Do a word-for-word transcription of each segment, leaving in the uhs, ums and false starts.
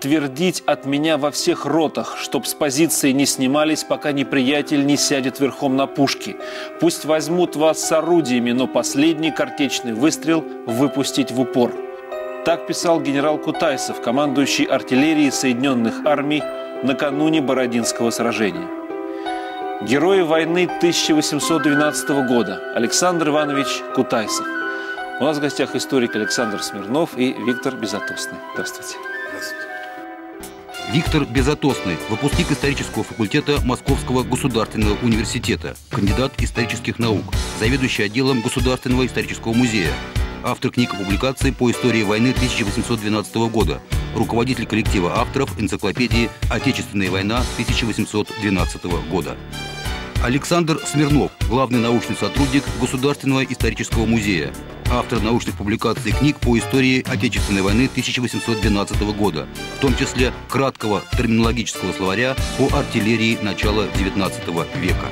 утвердить от меня во всех ротах, чтоб с позиции не снимались, пока неприятель не сядет верхом на пушки. Пусть возьмут вас с орудиями, но последний картечный выстрел выпустить в упор». Так писал генерал Кутайсов, командующий артиллерией Соединенных Армий накануне Бородинского сражения. Герои войны тысяча восемьсот двенадцатого года Александр Иванович Кутайсов. У нас в гостях историк Александр Смирнов и Виктор Безотосный. Здравствуйте. Здравствуйте. Виктор Безотосный, выпускник исторического факультета Московского государственного университета, кандидат исторических наук, заведующий отделом Государственного исторического музея, автор книг и публикаций по истории войны тысяча восемьсот двенадцатого года, руководитель коллектива авторов энциклопедии «Отечественная война тысяча восемьсот двенадцатого года». Александр Смирнов, главный научный сотрудник Государственного исторического музея, автор научных публикаций и книг по истории Отечественной войны тысяча восемьсот двенадцатого года, в том числе краткого терминологического словаря по артиллерии начала девятнадцатого века.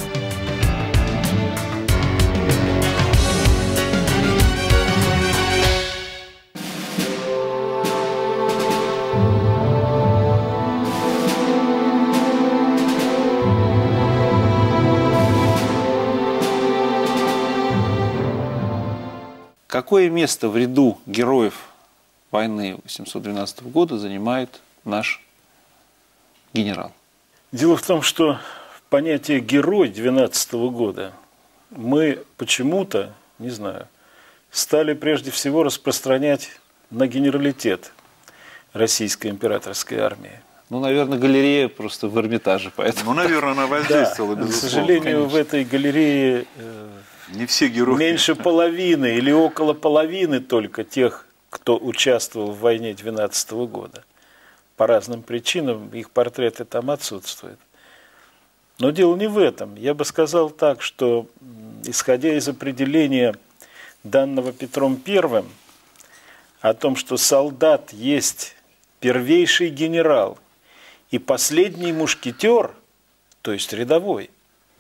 Какое место в ряду героев войны восемьсот двенадцатого года занимает наш генерал? Дело в том, что понятие «герой» двенадцатого года мы почему-то, не знаю, стали прежде всего распространять на генералитет российской императорской армии. Ну, наверное, галерея просто в Эрмитаже, поэтому... Ну, наверное, она воздействовала, да, безусловно. к сожалению, конечно. в этой галерее э, не все герои. Меньше половины или около половины только тех, кто участвовал в войне двенадцатого года. По разным причинам их портреты там отсутствуют. Но дело не в этом. Я бы сказал так, что, исходя из определения, данного Петром Первым, о том, что солдат есть первейший генерал и последний мушкетер, то есть рядовой.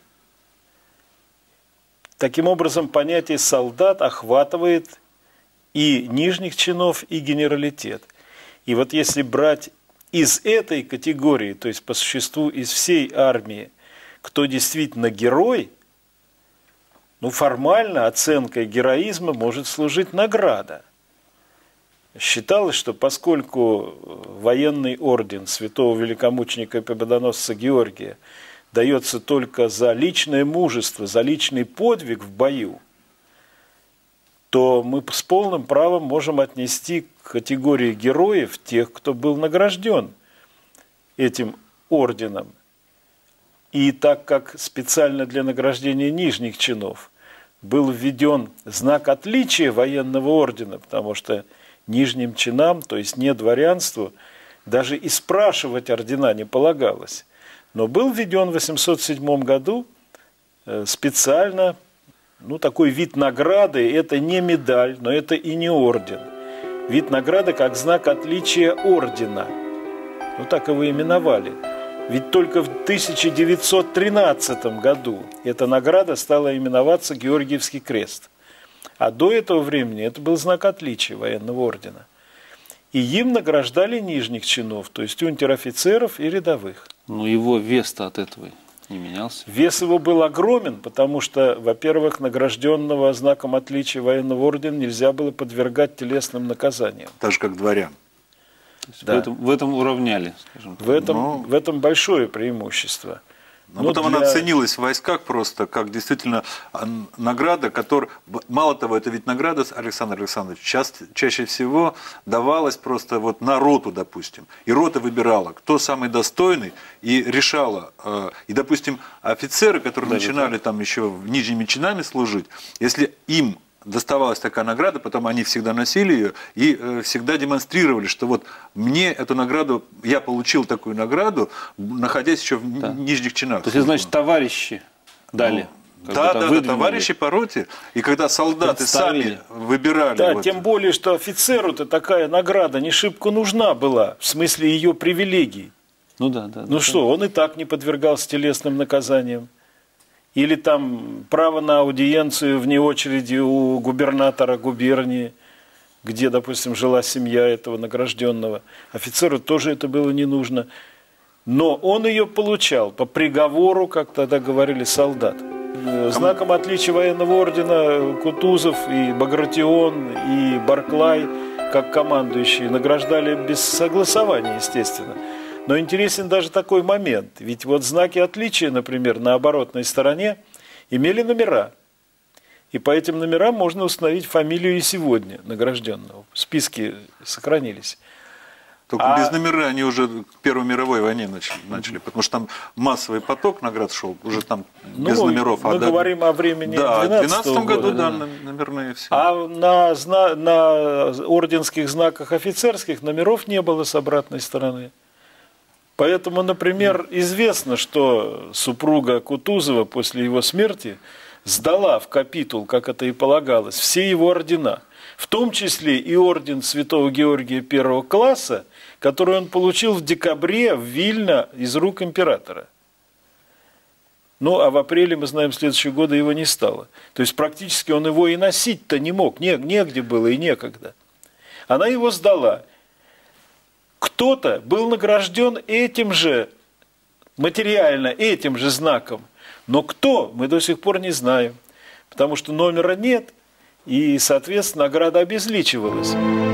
Таким образом, понятие «солдат» охватывает и нижних чинов, и генералитет. И вот если брать из этой категории, то есть по существу из всей армии, кто действительно герой, ну формально оценкой героизма может служить награда. Считалось, что поскольку военный орден святого великомученика и победоносца Георгия дается только за личное мужество, за личный подвиг в бою, то мы с полным правом можем отнести к категории героев тех, кто был награжден этим орденом. И так как специально для награждения нижних чинов был введен знак отличия военного ордена, потому что нижним чинам, то есть не дворянству, даже и спрашивать ордена не полагалось. Но был введен в восемьсот седьмом году специально, ну, такой вид награды, это не медаль, но это и не орден. Вид награды как знак отличия ордена. Ну, так его именовали. Ведь только в тысяча девятьсот тринадцатом году эта награда стала именоваться Георгиевский крест. А до этого времени это был знак отличия военного ордена. И им награждали нижних чинов, то есть унтер-офицеров и рядовых. Но его вес-то от этого не менялся. Вес его был огромен, потому что, во-первых, награжденного знаком отличия военного ордена нельзя было подвергать телесным наказаниям. Так же, как дворян. То есть Да. в, этом, в этом уравняли, скажем так. В этом, Но... в этом большое преимущество. Ну, Но потом для... она ценилась в войсках просто как действительно награда, которая, мало того, это ведь награда, Александр Александрович, часто, чаще всего давалась просто вот на роту, допустим. И рота выбирала, кто самый достойный, и решала. И, допустим, офицеры, которые да, начинали да. там еще нижними чинами служить, если им доставалась такая награда, потом они всегда носили ее и э, всегда демонстрировали, что вот мне эту награду, я получил такую награду, находясь еще в да. нижних чинах. То есть, значит, товарищи дали. Ну, да, да, да, товарищи по роте. И когда солдаты сами выбирали. Да, вот. Тем более, что офицеру-то такая награда не шибко нужна была, в смысле ее привилегий. Ну да, да. Ну да, что, да. он и так не подвергался телесным наказаниям. Или там право на аудиенцию вне очереди у губернатора губернии. где, допустим, жила семья этого награжденного. Офицеру тоже это было не нужно. Но он ее получал по приговору, как тогда говорили, солдат. Знаком отличия военного ордена Кутузов и Багратион и Барклай, как командующие, награждали без согласования, естественно. Но интересен даже такой момент. Ведь вот знаки отличия, например, на оборотной стороне имели номера. И по этим номерам можно установить фамилию и сегодня награжденного. Списки сохранились. Только а... без номера они уже к Первой мировой войне начали, начали, потому что там массовый поток наград шел, уже там без ну, номеров. Мы а говорим до... о времени да, двенадцатого года. году, да, номерные все. А на, зна... на орденских знаках офицерских номеров не было с обратной стороны. Поэтому, например, известно, что супруга Кутузова после его смерти сдала в капитул, как это и полагалось, все его ордена. В том числе и орден Святого Георгия первого класса, который он получил в декабре в Вильно из рук императора. Ну, а в апреле, мы знаем, следующего года его не стало. То есть, практически он его и носить-то не мог, не, негде было и некогда. Она его сдала. Кто-то был награжден этим же, материально этим же знаком. Но кто, мы до сих пор не знаем. Потому что номера нет, и, соответственно, награда обезличивалась.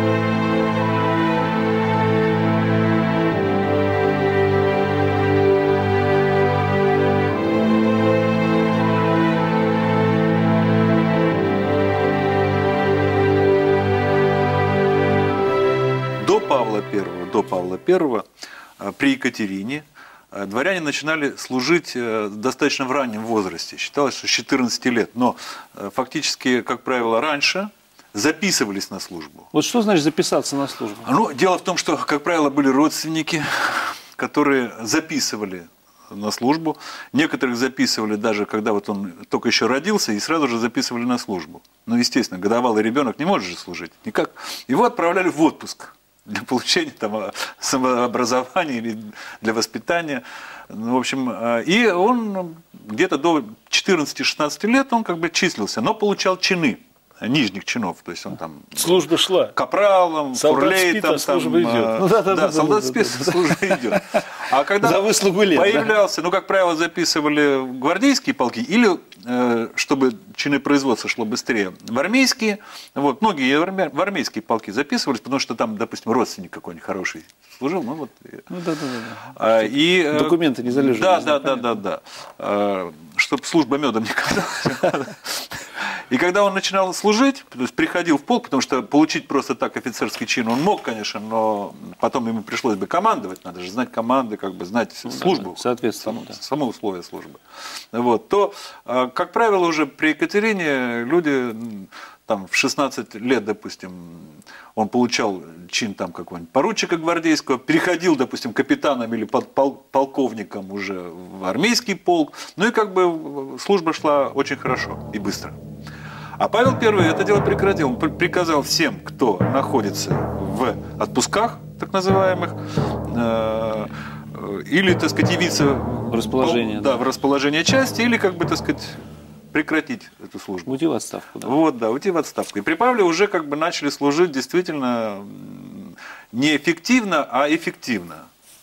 До Павла Первого, до Павла Первого при Екатерине дворяне начинали служить достаточно в раннем возрасте. Считалось, что с четырнадцати лет. Но фактически, как правило, раньше записывались на службу. Вот что значит записаться на службу? Ну, дело в том, что, как правило, были родственники, которые записывали на службу. Некоторых записывали даже, когда вот он только еще родился, и сразу же записывали на службу. Ну, естественно, годовалый ребенок не может же служить. Никак. Его отправляли в отпуск для получения там, самообразования или для воспитания. Ну, в общем, и он где-то до четырнадцати-шестнадцати лет он как бы числился, но получал чины нижних чинов, то есть он там служба шла капралом, фурлейтом, служба идет. Ну, да, да, да, да, солдат да, спец, да, да. служба идет. А когда за выслугу лет, появлялся, да? ну, как правило, записывали в гвардейские полки или, э, чтобы чины производства шло быстрее, в армейские. Вот, многие в армейские полки записывались, потому что там, допустим, родственник какой-нибудь хороший служил. Ну, вот. Ну, да, да, да. А, и, документы не залежали. Да, да, да, да, да. А, чтобы служба медом не казалась. И когда он начинал служить, то есть приходил в полк, потому что получить просто так офицерский чин он мог, конечно, но потом ему пришлось бы командовать, надо же знать команды, как бы знать ну, службу, да, соответственно, само, да. само условие службы. Вот, то, как правило, уже при Екатерине люди там, в шестнадцать лет, допустим, он получал чин там какого-нибудь поручика гвардейского, переходил, допустим, капитаном или полковником уже в армейский полк, ну и как бы служба шла очень хорошо и быстро. А Павел Первый это дело прекратил. Он приказал всем, кто находится в отпусках, так называемых, э, или, так сказать, явиться в расположение, да, да. в расположение части, или, как бы, так сказать, прекратить эту службу. Уйти в отставку. Да. Вот, да, уйти в отставку. И при Павле уже как бы начали служить действительно не эффективно, а эффективно.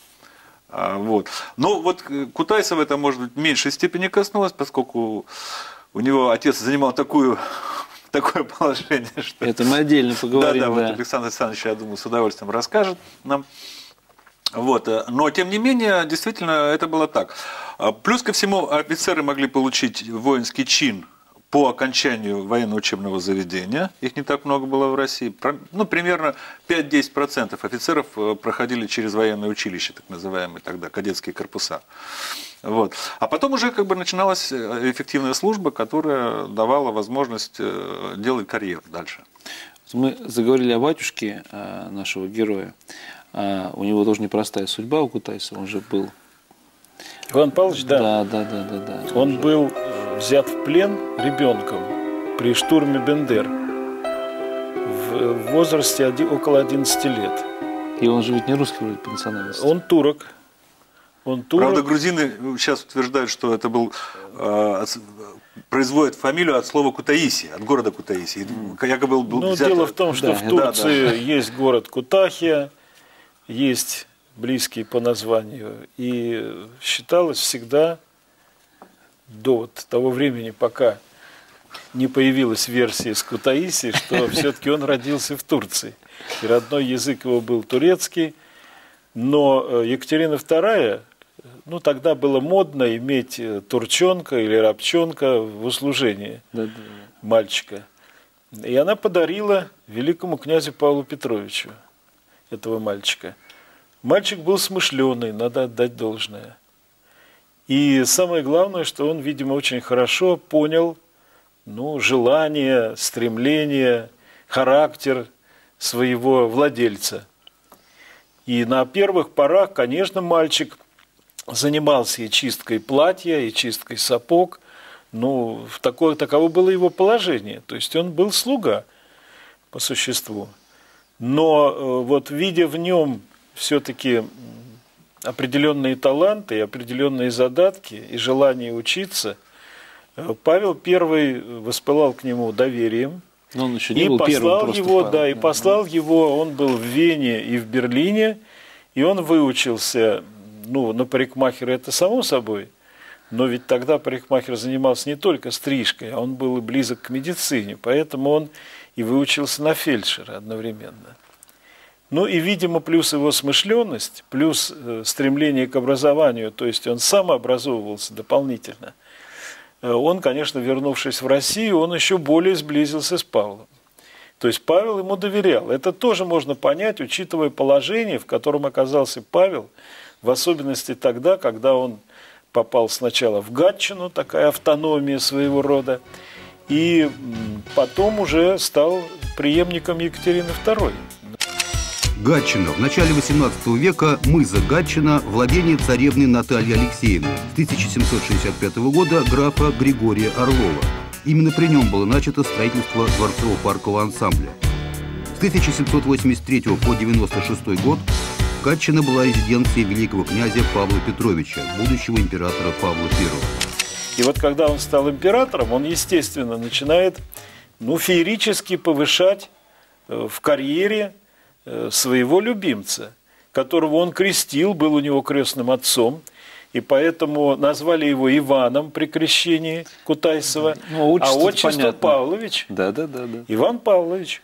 А, вот. Но вот Кутайсова это, может быть, в меньшей степени коснулось, поскольку у него отец занимал такую, такое положение, что... Это мы отдельно поговорим. Да, да, да. вот Александр Александрович, я думаю, с удовольствием расскажет нам. Вот. Но, тем не менее, действительно, это было так. Плюс ко всему, офицеры могли получить воинский чин по окончанию военно-учебного заведения. Их не так много было в России. Ну, примерно пять-десять процентов офицеров проходили через военное училище, так называемые тогда кадетские корпуса. Вот. А потом уже как бы начиналась эффективная служба, которая давала возможность делать карьеру дальше. Мы заговорили о батюшке нашего героя. У него тоже непростая судьба у Кутайсова, он же был... Иван Павлович, да. Да, да, да, да, да. Он, он был взят в плен ребенком при штурме Бендер в возрасте около одиннадцати лет. И он же ведь не русский вроде по национальности. Он турок. Он турок. Правда, грузины сейчас утверждают, что это был э, производит фамилию от слова Кутаиси, от города Кутаиси. Якобы был Ну, взят... дело в том, что Да, в да, Турции да. есть город Кутахия, есть близкий по названию, и считалось всегда до вот того времени, пока не появилась версия с Кутаиси, что все-таки он родился в Турции. И родной язык его был турецкий, но Екатерина вторая, ну, тогда было модно иметь турчонка или рабчонка в услужении Да, да. мальчика. И она подарила великому князю Павлу Петровичу этого мальчика. Мальчик был смышленый, надо отдать должное. И самое главное, что он, видимо, очень хорошо понял, ну, желание, стремление, характер своего владельца. И на первых порах, конечно, мальчик занимался и чисткой платья, и чисткой сапог. Ну, такое, таково было его положение. То есть он был слуга по существу. Но вот видя в нем все-таки определенные таланты, определенные задатки и желание учиться, Павел I воспылал к нему доверием. Но он еще не И был послал первым, его, просто да, и Павел. послал его, он был в Вене и в Берлине, и он выучился, ну, на парикмахера, это само собой, но ведь тогда парикмахер занимался не только стрижкой, а он был и близок к медицине, поэтому он и выучился на фельдшера одновременно. Ну и, видимо, плюс его смышленность, плюс стремление к образованию, то есть он сам образовывался дополнительно. Он, конечно, вернувшись в Россию, он еще более сблизился с Павлом. То есть Павел ему доверял. Это тоже можно понять, учитывая положение, в котором оказался Павел, в особенности тогда, когда он попал сначала в Гатчину, такая автономия своего рода, и потом уже стал преемником Екатерины второй. Гатчина. В начале восемнадцатого века мыза Гатчина – владение царевны Натальи Алексеевны, с тысяча семьсот шестьдесят пятого года графа Григория Орлова. Именно при нем было начато строительство дворцово-паркового ансамбля. С тысяча семьсот восемьдесят третьего по девяносто шестой год Гатчина была резиденцией великого князя Павла Петровича, будущего императора Павла Первого. И вот когда он стал императором, он, естественно, начинает, ну, феерически повышать в карьере своего любимца, которого он крестил, был у него крестным отцом, и поэтому назвали его Иваном при крещении Кутайсова, ну, а отчество понятно. Павлович. Да, да, да, да. Иван Павлович.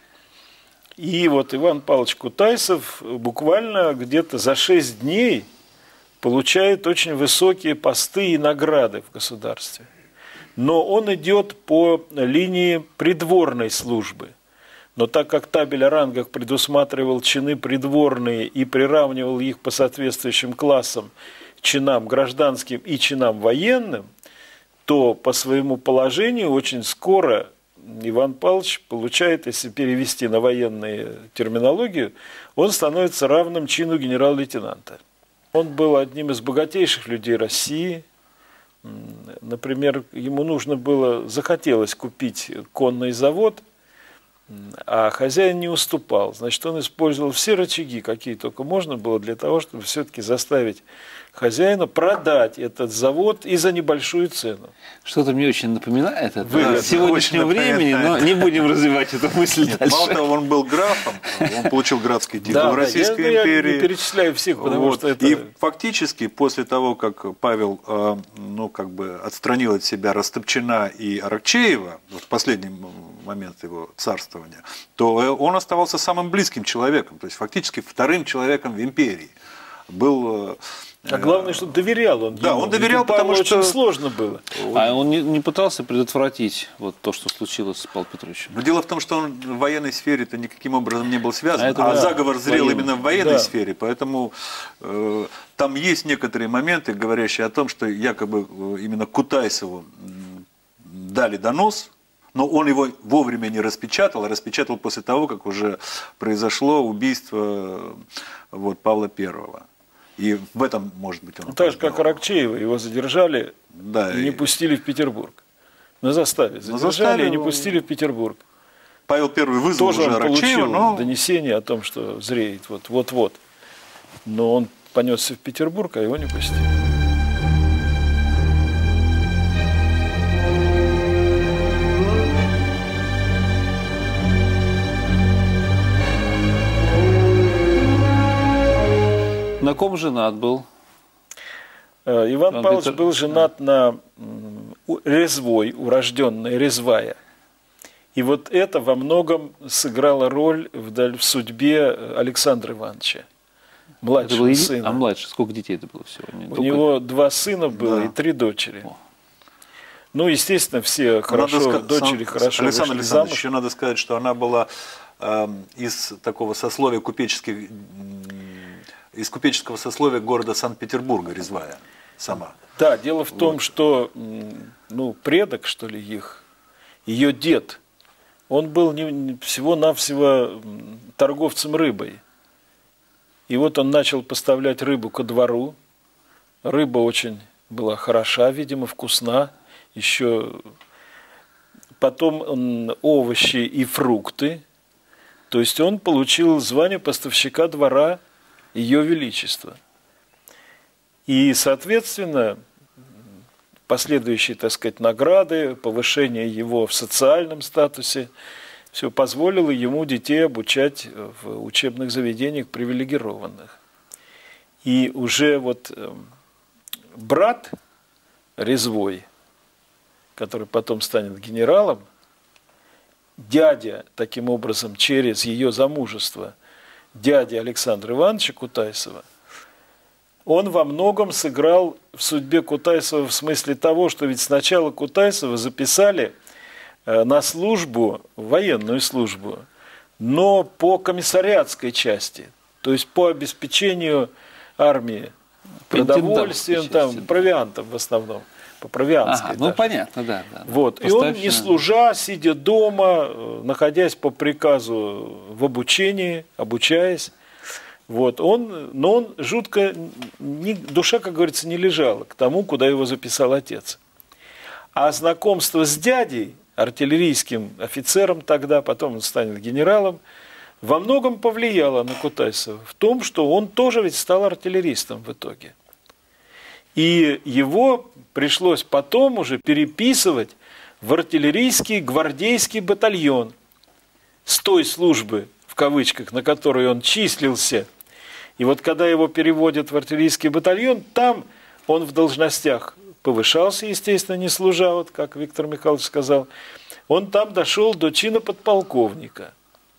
И вот Иван Павлович Кутайсов буквально где-то за шесть дней получает очень высокие посты и награды в государстве. Но он идет по линии придворной службы. Но так как табель о рангах предусматривал чины придворные и приравнивал их по соответствующим классам, чинам гражданским и чинам военным, то по своему положению очень скоро Иван Павлович получает, если перевести на военную терминологию, он становится равным чину генерал-лейтенанта. Он был одним из богатейших людей России. Например, ему нужно было, захотелось купить конный завод, а хозяин не уступал. Значит, он использовал все рычаги, какие только можно было, для того, чтобы все-таки заставить хозяина продать этот завод и за небольшую цену. Что-то мне очень напоминает это Выгодно. сегодняшнего Очень времени, но напоминает. не будем развивать эту мысль Нет, дальше. мало того, он был графом, он получил графский титул Да, в Российской я, империи. Я не перечисляю всех, потому Вот. что это... И фактически после того, как Павел э, ну, как бы отстранил от себя Растопчина и Аракчеева, вот в последний момент его царствования, то он оставался самым близким человеком, то есть фактически вторым человеком в империи. Был... А главное, что доверял он Да, ему. он доверял, Ведь у Павла потому что- очень сложно было. А он не, не пытался предотвратить вот то, что случилось с Павлом Петровичем? Но дело в том, что он в военной сфере-то никаким образом не был связан, А а, это да, заговор зрел военный. именно в военной Да. сфере, поэтому э, там есть некоторые моменты, говорящие о том, что якобы э, именно Кутайсову м, дали донос, но он его вовремя не распечатал, а распечатал после того, как уже произошло убийство э, вот, Павла Первого. И в этом, может быть, он... Ну, так же, как опоздал. Аракчеева, его задержали Да, и не и пустили в Петербург. На заставе. Задержали заставе и не он- пустили в Петербург. Павел Первый вызвал Тоже уже он Аракчеева, получил но... донесение о том, что зреет вот- вот-вот. Но он понесся в Петербург, а его не пустили. ком женат был? Иван Иван Павлович Петр... был женат на Резвой, урожденной Резвая. И вот это во многом сыграло роль в, в судьбе Александра Ивановича, младшего еди... сына. А младше, сколько детей это было всего? Не У только... него два сына было, да, и три дочери. О. Ну, естественно, все хорошо, надо дочери сам, хорошо Александр вышли Александрович, замуж. еще надо сказать, что она была э, из такого сословия купеческих, из купеческого сословия города Санкт-Петербурга, Резвая сама. Да, дело в том, вот. что ну, предок, что ли, их, ее дед, он был не, всего-навсего торговцем рыбой. И вот он начал поставлять рыбу ко двору. Рыба очень была хороша, видимо, вкусна. Еще потом он, овощи и фрукты. То есть он получил звание поставщика двора Ее Величества. И, соответственно, последующие, так сказать, награды, повышение его в социальном статусе, все позволило ему детей обучать в учебных заведениях привилегированных. И уже вот брат Резвой, который потом станет генералом, дядя, таким образом, через ее замужество, дядя Александра Ивановича Кутайсова, он во многом сыграл в судьбе Кутайсова в смысле того, что ведь сначала Кутайсова записали на службу, военную службу, но по комиссариатской части, то есть по обеспечению армии продовольствием, там, провиантом в основном, по провианской. Ага, ну понятно, да. да вот. И он, не служа, сидя дома, находясь по приказу в обучении, обучаясь, вот, он, но он жутко, не, душа, как говорится, не лежала к тому, куда его записал отец. А знакомство с дядей, артиллерийским офицером тогда, потом он станет генералом, во многом повлияло на Кутайсова в том, что он тоже ведь стал артиллеристом в итоге. И его пришлось потом уже переписывать в артиллерийский гвардейский батальон с той службы, в кавычках, на которой он числился. И вот когда его переводят в артиллерийский батальон, там он в должностях повышался, естественно, не служа, вот как Виктор Михайлович сказал, он там дошел до чина подполковника.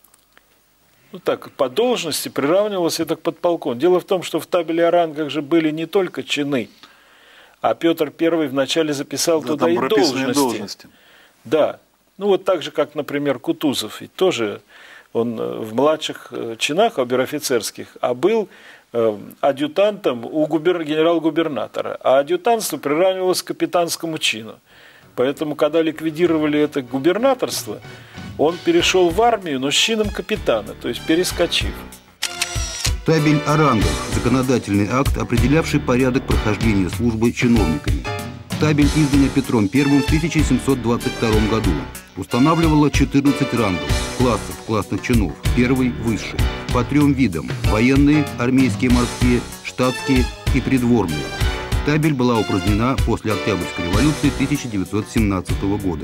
Ну так, по должности приравнивался это к подполковнику. Дело в том, что в табеле о рангах же были не только чины, а Петр Первый вначале записал да, туда и должности. должности. Да, ну вот так же, как, например, Кутузов, и тоже он в младших чинах обер-офицерских, а был э, адъютантом у губер... генерал-губернатора, а адъютантство приравнивалось к капитанскому чину. Поэтому, когда ликвидировали это губернаторство, он перешел в армию, но с чином капитана, то есть перескочив. Табель о рангах – законодательный акт, определявший порядок прохождения службы чиновниками. Табель, изданная Петром Первым в тысяча семьсот двадцать втором году, устанавливала четырнадцать рангов, классов, классных чинов, первый – высший, по трем видам – военные, армейские, морские, штатские и придворные. Табель была упразднена после Октябрьской революции тысяча девятьсот семнадцатого года.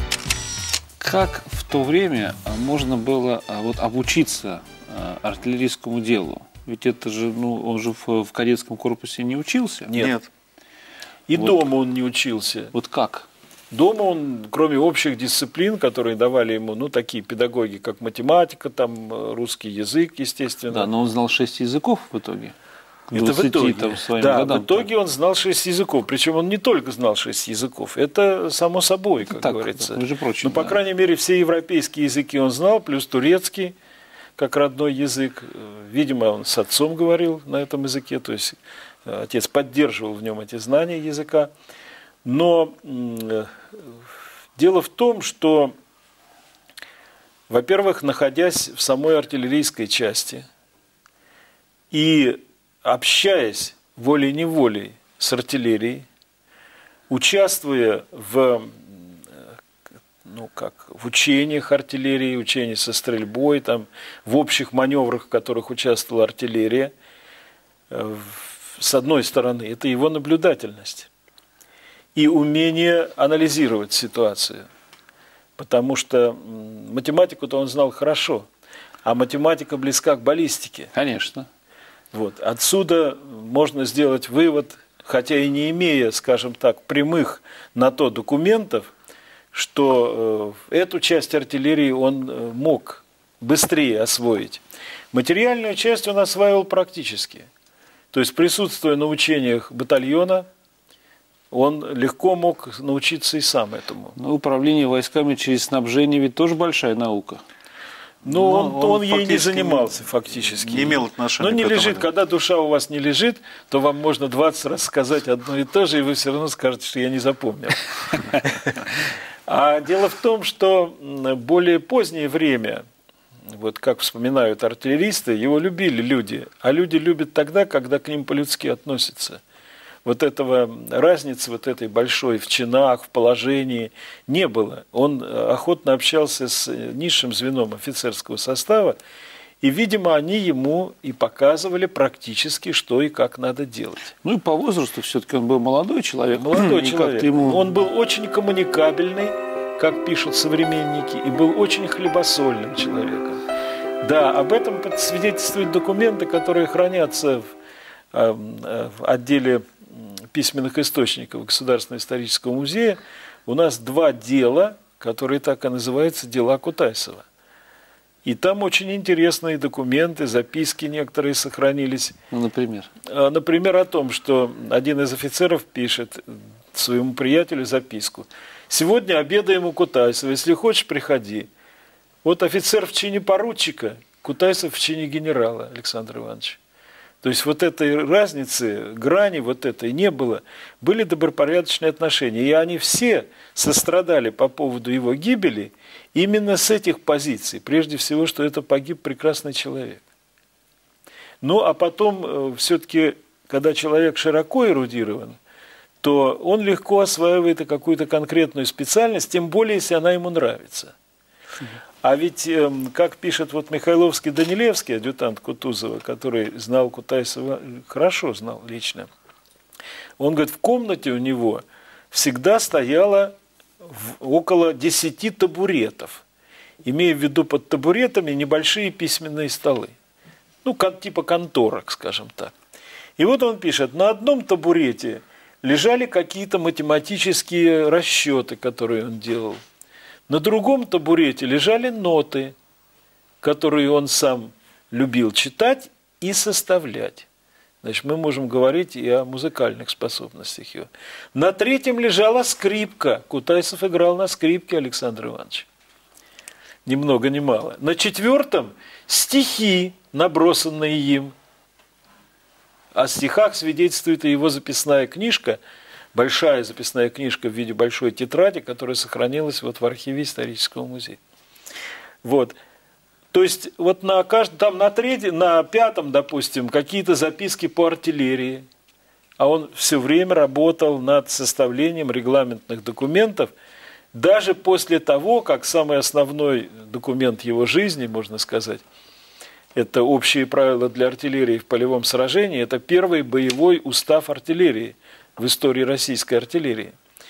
Как в то время можно было вот, обучиться артиллерийскому делу? Ведь это же, ну, он же в, в кадетском корпусе не учился. Нет. Нет. И вот. Дома он не учился. Вот как? Дома он, кроме общих дисциплин, которые давали ему, ну, такие педагоги, как математика, там, русский язык, естественно. Да, но он знал шесть языков в итоге. Это в итоге. Там, своим да, годам, в итоге там. Он знал шесть языков. Причем он не только знал шесть языков. Это само собой, как так, говорится. Между прочим, Но, по да. крайней мере, все европейские языки он знал, плюс турецкий, как родной язык. Видимо, он с отцом говорил на этом языке. То есть отец поддерживал в нем эти знания языка. Но э, дело в том, что, во-первых, находясь в самой артиллерийской части и общаясь волей-неволей с артиллерией, участвуя в, ну, как, в учениях артиллерии, учениях со стрельбой, там, в общих маневрах, в которых участвовала артиллерия, с одной стороны, это его наблюдательность и умение анализировать ситуацию. Потому что математику-то он знал хорошо, а математика близка к баллистике. Конечно. Вот. Отсюда можно сделать вывод, хотя и не имея, скажем так, прямых на то документов, что э, эту часть артиллерии он э, мог быстрее освоить. Материальную часть он осваивал практически. То есть, присутствуя на учениях батальона, он легко мог научиться и сам этому. Но управление войсками через снабжение ведь тоже большая наука. Но, Но он, он, он ей не занимался фактически. Не имел отношения. Но не к этому. лежит, когда душа у вас не лежит, то вам можно двадцать раз сказать одно и то же, и вы все равно скажете, что я не запомнил. А дело в том, что более позднее время, вот как вспоминают артиллеристы, его любили люди. А люди любят тогда, когда к ним по-людски относятся. Вот этого разницы, вот этой большой в чинах, в положении не было. Он охотно общался с низшим звеном офицерского состава, и, видимо, они ему и показывали практически, что и как надо делать. Ну и по возрасту все-таки он был молодой человек. Молодой и человек. Ему... Он был очень коммуникабельный, как пишут современники, и был очень хлебосольным человеком. Да, об этом свидетельствуют документы, которые хранятся в, в отделе письменных источников Государственного исторического музея. У нас два дела, которые так и называются «Дела Кутайсова». И там очень интересные документы, записки некоторые сохранились. Ну, например? Например, о том, что один из офицеров пишет своему приятелю записку. «Сегодня обедаем у Кутайсова, если хочешь, приходи». Вот офицер в чине поручика, Кутайсов в чине генерала, Александр Иванович. То есть вот этой разницы, грани вот этой не было. Были добропорядочные отношения. И они все сострадали по поводу его гибели именно с этих позиций. Прежде всего, что это погиб прекрасный человек. Ну, а потом, все-таки, когда человек широко эрудирован, то он легко осваивает и какую-то конкретную специальность, тем более, если она ему нравится. А ведь, как пишет вот Михайловский Данилевский, адъютант Кутузова, который знал Кутайсова, хорошо знал лично, он говорит, в комнате у него всегда стояло около десяти табуретов, имея в виду под табуретами небольшие письменные столы, ну, типа конторок, скажем так. И вот он пишет, на одном табурете лежали какие-то математические расчеты, которые он делал. На другом табурете лежали ноты, которые он сам любил читать и составлять. Значит, мы можем говорить и о музыкальных способностях его. На третьем лежала скрипка. Кутайсов играл на скрипке, Александр Иванович. Ни много ни мало. На четвертом стихи, набросанные им. О стихах свидетельствует и его записная книжка, большая записная книжка в виде большой тетради, которая сохранилась вот в архиве исторического музея. Вот. То есть вот на каждом, там на третьем, на пятом, допустим, какие-то записки по артиллерии, а он все время работал над составлением регламентных документов, даже после того, как самый основной документ его жизни, можно сказать, это общие правила для артиллерии в полевом сражении, это первый боевой устав артиллерии в истории российской артиллерии.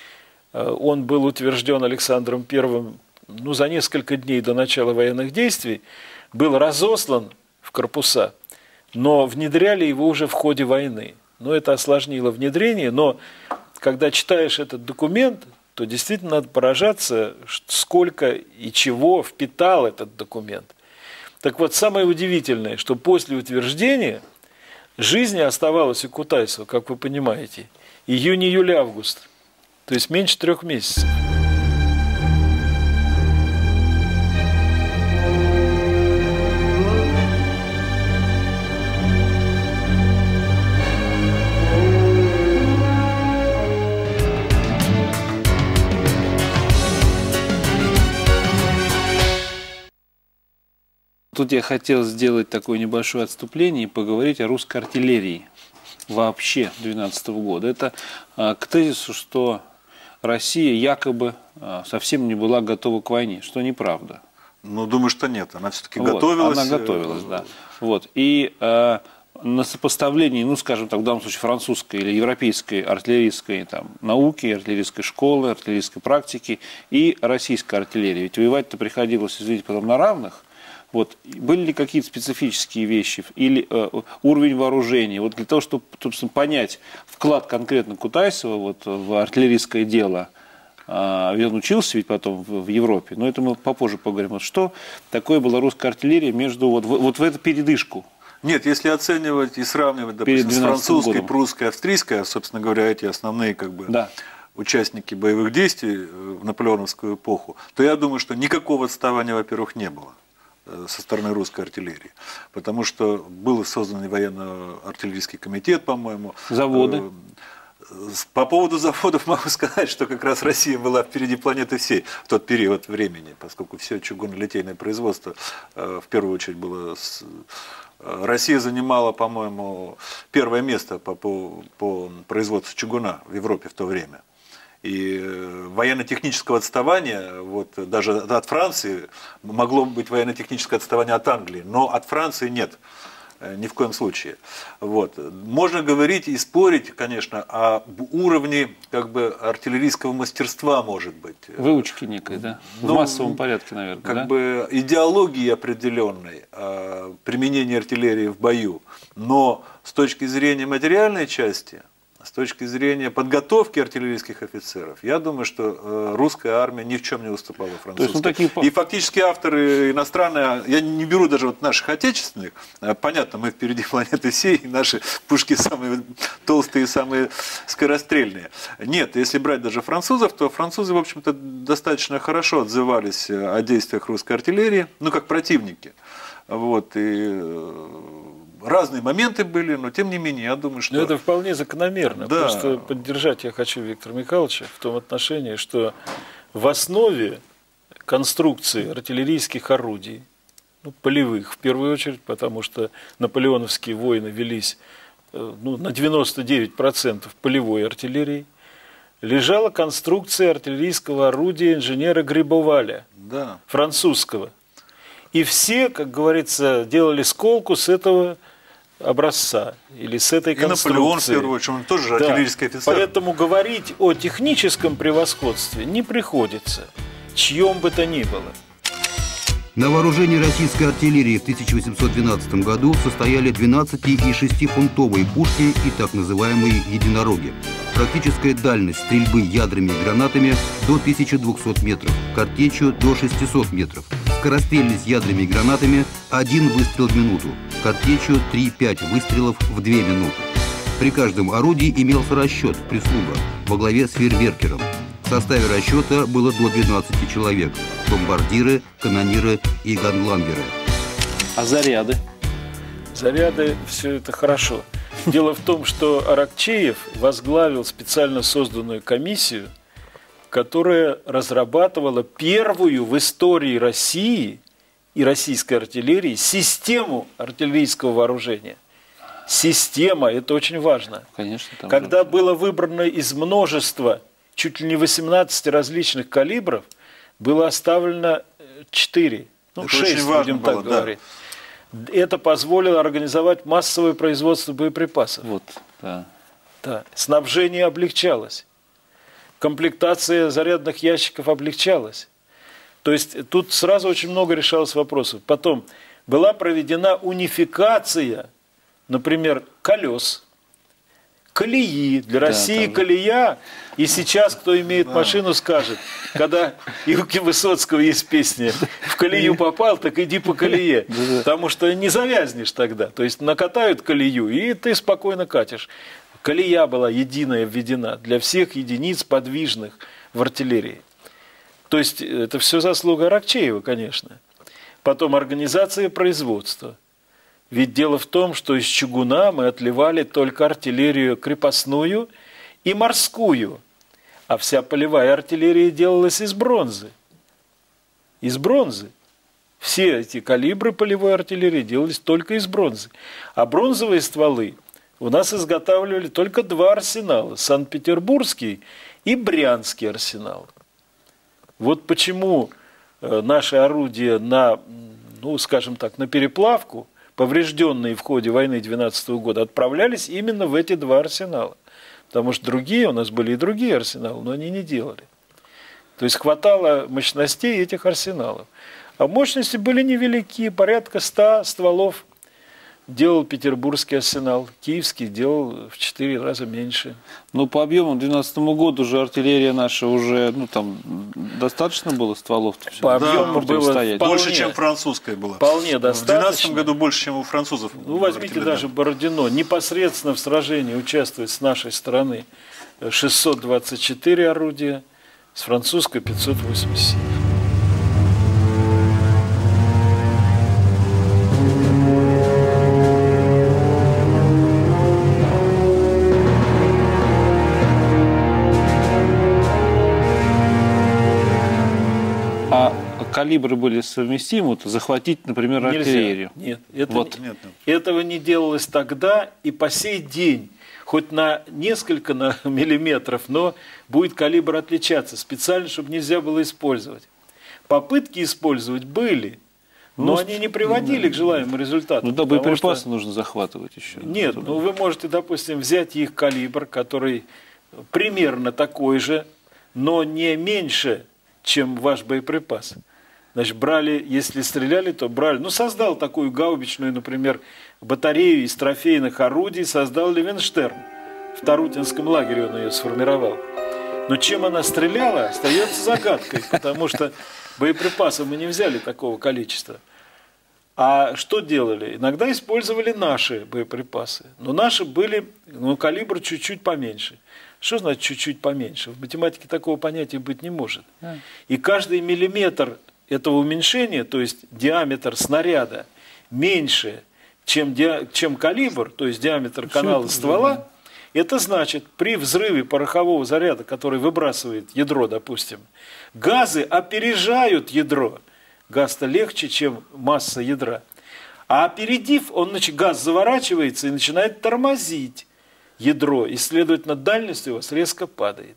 Он был утвержден Александром Первым, ну, за несколько дней до начала военных действий, был разослан в корпуса, но внедряли его уже в ходе войны. Но это осложнило внедрение, но когда читаешь этот документ, то действительно надо поражаться, сколько и чего впитал этот документ. Так вот, самое удивительное, что после утверждения жизни оставалось у Кутайсова, как вы понимаете, июнь, июль, август, то есть меньше трех месяцев. Тут я хотел сделать такое небольшое отступление и поговорить о русской артиллерии вообще две тысячи двенадцатого года. Это а, к тезису, что Россия якобы а, совсем не была готова к войне, что неправда. Ну, думаю, что нет. Она все-таки вот, готовилась. Она готовилась, да. Вот. И а, на сопоставлении, ну, скажем так, в данном случае французской или европейской артиллерийской там, науки, артиллерийской школы, артиллерийской практики и российской артиллерии. Ведь воевать-то приходилось, извините, потом на равных. Вот, были ли какие-то специфические вещи или э, уровень вооружения? Вот для того, чтобы, собственно, понять вклад конкретно Кутайсова вот, в артиллерийское дело, э, он учился ведь потом в, в Европе, но это мы попозже поговорим. Вот что такое была русская артиллерия между, вот, в, вот в эту передышку? Нет, если оценивать и сравнивать, допустим, с французской, годом. прусской, австрийской, собственно говоря, эти основные как бы, да. участники боевых действий в наполеоновскую эпоху, то я думаю, что никакого отставания, во-первых, не было со стороны русской артиллерии, потому что был создан военно-артиллерийский комитет, по-моему. Заводы. По поводу заводов могу сказать, что как раз Россия была впереди планеты всей в тот период времени, поскольку все чугунолитейное производство в первую очередь было... Россия занимала, по-моему, первое место по, по, по производству чугуна в Европе в то время. И военно-технического отставания, вот, даже от Франции, могло быть военно-техническое отставание от Англии, но от Франции нет, ни в коем случае. Вот. Можно говорить и спорить, конечно, об уровне как бы, артиллерийского мастерства, может быть. Выучки некой, да? В ну, массовом порядке, наверное. Как да? бы идеологии определенной э, применения артиллерии в бою, но с точки зрения материальной части, с точки зрения подготовки артиллерийских офицеров, я думаю, что э, русская армия ни в чем не уступала французской. То есть, ну, такие... И фактически авторы иностранные, я не беру даже вот наших отечественных, понятно, мы впереди планеты всей, и наши пушки самые толстые, самые скорострельные. Нет, если брать даже французов, то французы, в общем-то, достаточно хорошо отзывались о действиях русской артиллерии, ну, как противники. Вот, и... Разные моменты были, но тем не менее, я думаю, что... Но это вполне закономерно. Да. Просто поддержать я хочу Виктора Михайловича в том отношении, что в основе конструкции артиллерийских орудий, ну, полевых в первую очередь, потому что наполеоновские войны велись ну, на девяносто девять процентов полевой артиллерии, лежала конструкция артиллерийского орудия инженера Грибоваля, да. французского. И все, как говорится, делали сколку с этого образца или с этой конструкции. И Наполеон, в первую очередь, он тоже да. артиллерийский офицер. Поэтому говорить о техническом превосходстве не приходится, чьем бы то ни было. На вооружении российской артиллерии в тысяча восемьсот двенадцатом году состояли двенадцати- и шестифунтовые пушки и так называемые единороги. Практическая дальность стрельбы ядрами и гранатами до тысячи двухсот метров, картечью до шестисот метров. Скорострельность ядрами и гранатами один выстрел в минуту, картечью три-пять выстрелов в две минуты. При каждом орудии имелся расчет, прислуга, во главе с фейерверкером. В составе расчета было до двенадцати человек – бомбардиры, канониры и ганлангеры. А заряды? Заряды – все это хорошо. Дело в том, что Аракчеев возглавил специально созданную комиссию, которая разрабатывала первую в истории России и российской артиллерии систему артиллерийского вооружения. Система – это очень важно. Конечно, там Когда же... было выбрано из множества, чуть ли не восемнадцати различных калибров, было оставлено четыре, ну шесть, будем так было, говорить. Да. Это позволило организовать массовое производство боеприпасов. Вот, да. Да. Снабжение облегчалось. Комплектация зарядных ящиков облегчалась. То есть тут сразу очень много решалось вопросов. Потом была проведена унификация, например, колес, колеи. Для да, России там... колея, и сейчас, кто имеет да. машину, скажет, когда и у Высоцкого есть песня «В колею попал, так иди по колее», потому что не завязнешь тогда. То есть накатают колею, и ты спокойно катишь. Колея была единая введена для всех единиц подвижных в артиллерии. То есть это все заслуга Аракчеева, конечно. Потом организация производства. Ведь дело в том, что из чугуна мы отливали только артиллерию крепостную и морскую, а вся полевая артиллерия делалась из бронзы. Из бронзы. Все эти калибры полевой артиллерии делались только из бронзы. А бронзовые стволы у нас изготавливали только два арсенала – Санкт-Петербургский и Брянский арсенал. Вот почему наши орудия на, ну, скажем так, на переплавку, поврежденные в ходе войны двенадцатого года, отправлялись именно в эти два арсенала. Потому что другие, у нас были и другие арсеналы, но они не делали. То есть хватало мощностей этих арсеналов. А мощности были невелики, порядка ста стволов делал петербургский арсенал. Киевский делал в четыре раза меньше. Ну, по объему к две тысячи двенадцатому году уже артиллерия наша уже, ну, там, достаточно было стволов? По объему да, было вполне, больше, чем французская была. Вполне достаточно. В две тысячи двенадцатом году больше, чем у французов. Ну, возьмите даже Бородино. Непосредственно в сражении участвует с нашей стороны шестьсот двадцать четыре орудия, с французской пятьсот восемьдесят семь. Калибры были совместимы, то захватить, например, Нельзя. артиллерию. Нет, это вот. нет, нет. Этого не делалось тогда и по сей день. Хоть на несколько на миллиметров, но будет калибр отличаться специально, чтобы нельзя было использовать. Попытки использовать были, но ну, они не приводили к желаемому результату. Ну да, боеприпасы что... нужно захватывать еще. Нет, ну вы можете, допустим, взять их калибр, который примерно такой же, но не меньше, чем ваш боеприпас. Значит, брали, если стреляли, то брали. Ну, создал такую гаубичную, например, батарею из трофейных орудий, создал Левенштерн. В Тарутинском лагере он ее сформировал. Но чем она стреляла, остается загадкой, потому что боеприпасов мы не взяли такого количества. А что делали? Иногда использовали наши боеприпасы. Но наши были, ну, калибр чуть-чуть поменьше. Что значит чуть-чуть поменьше? В математике такого понятия быть не может. И каждый миллиметр этого уменьшения, то есть диаметр снаряда, меньше, чем, ди... чем калибр, то есть диаметр канала ствола, это значит, при взрыве порохового заряда, который выбрасывает ядро, допустим, газы опережают ядро. Газ-то легче, чем масса ядра. А опередив, он, газ заворачивается и начинает тормозить ядро, и, следовательно, дальность у вас резко падает.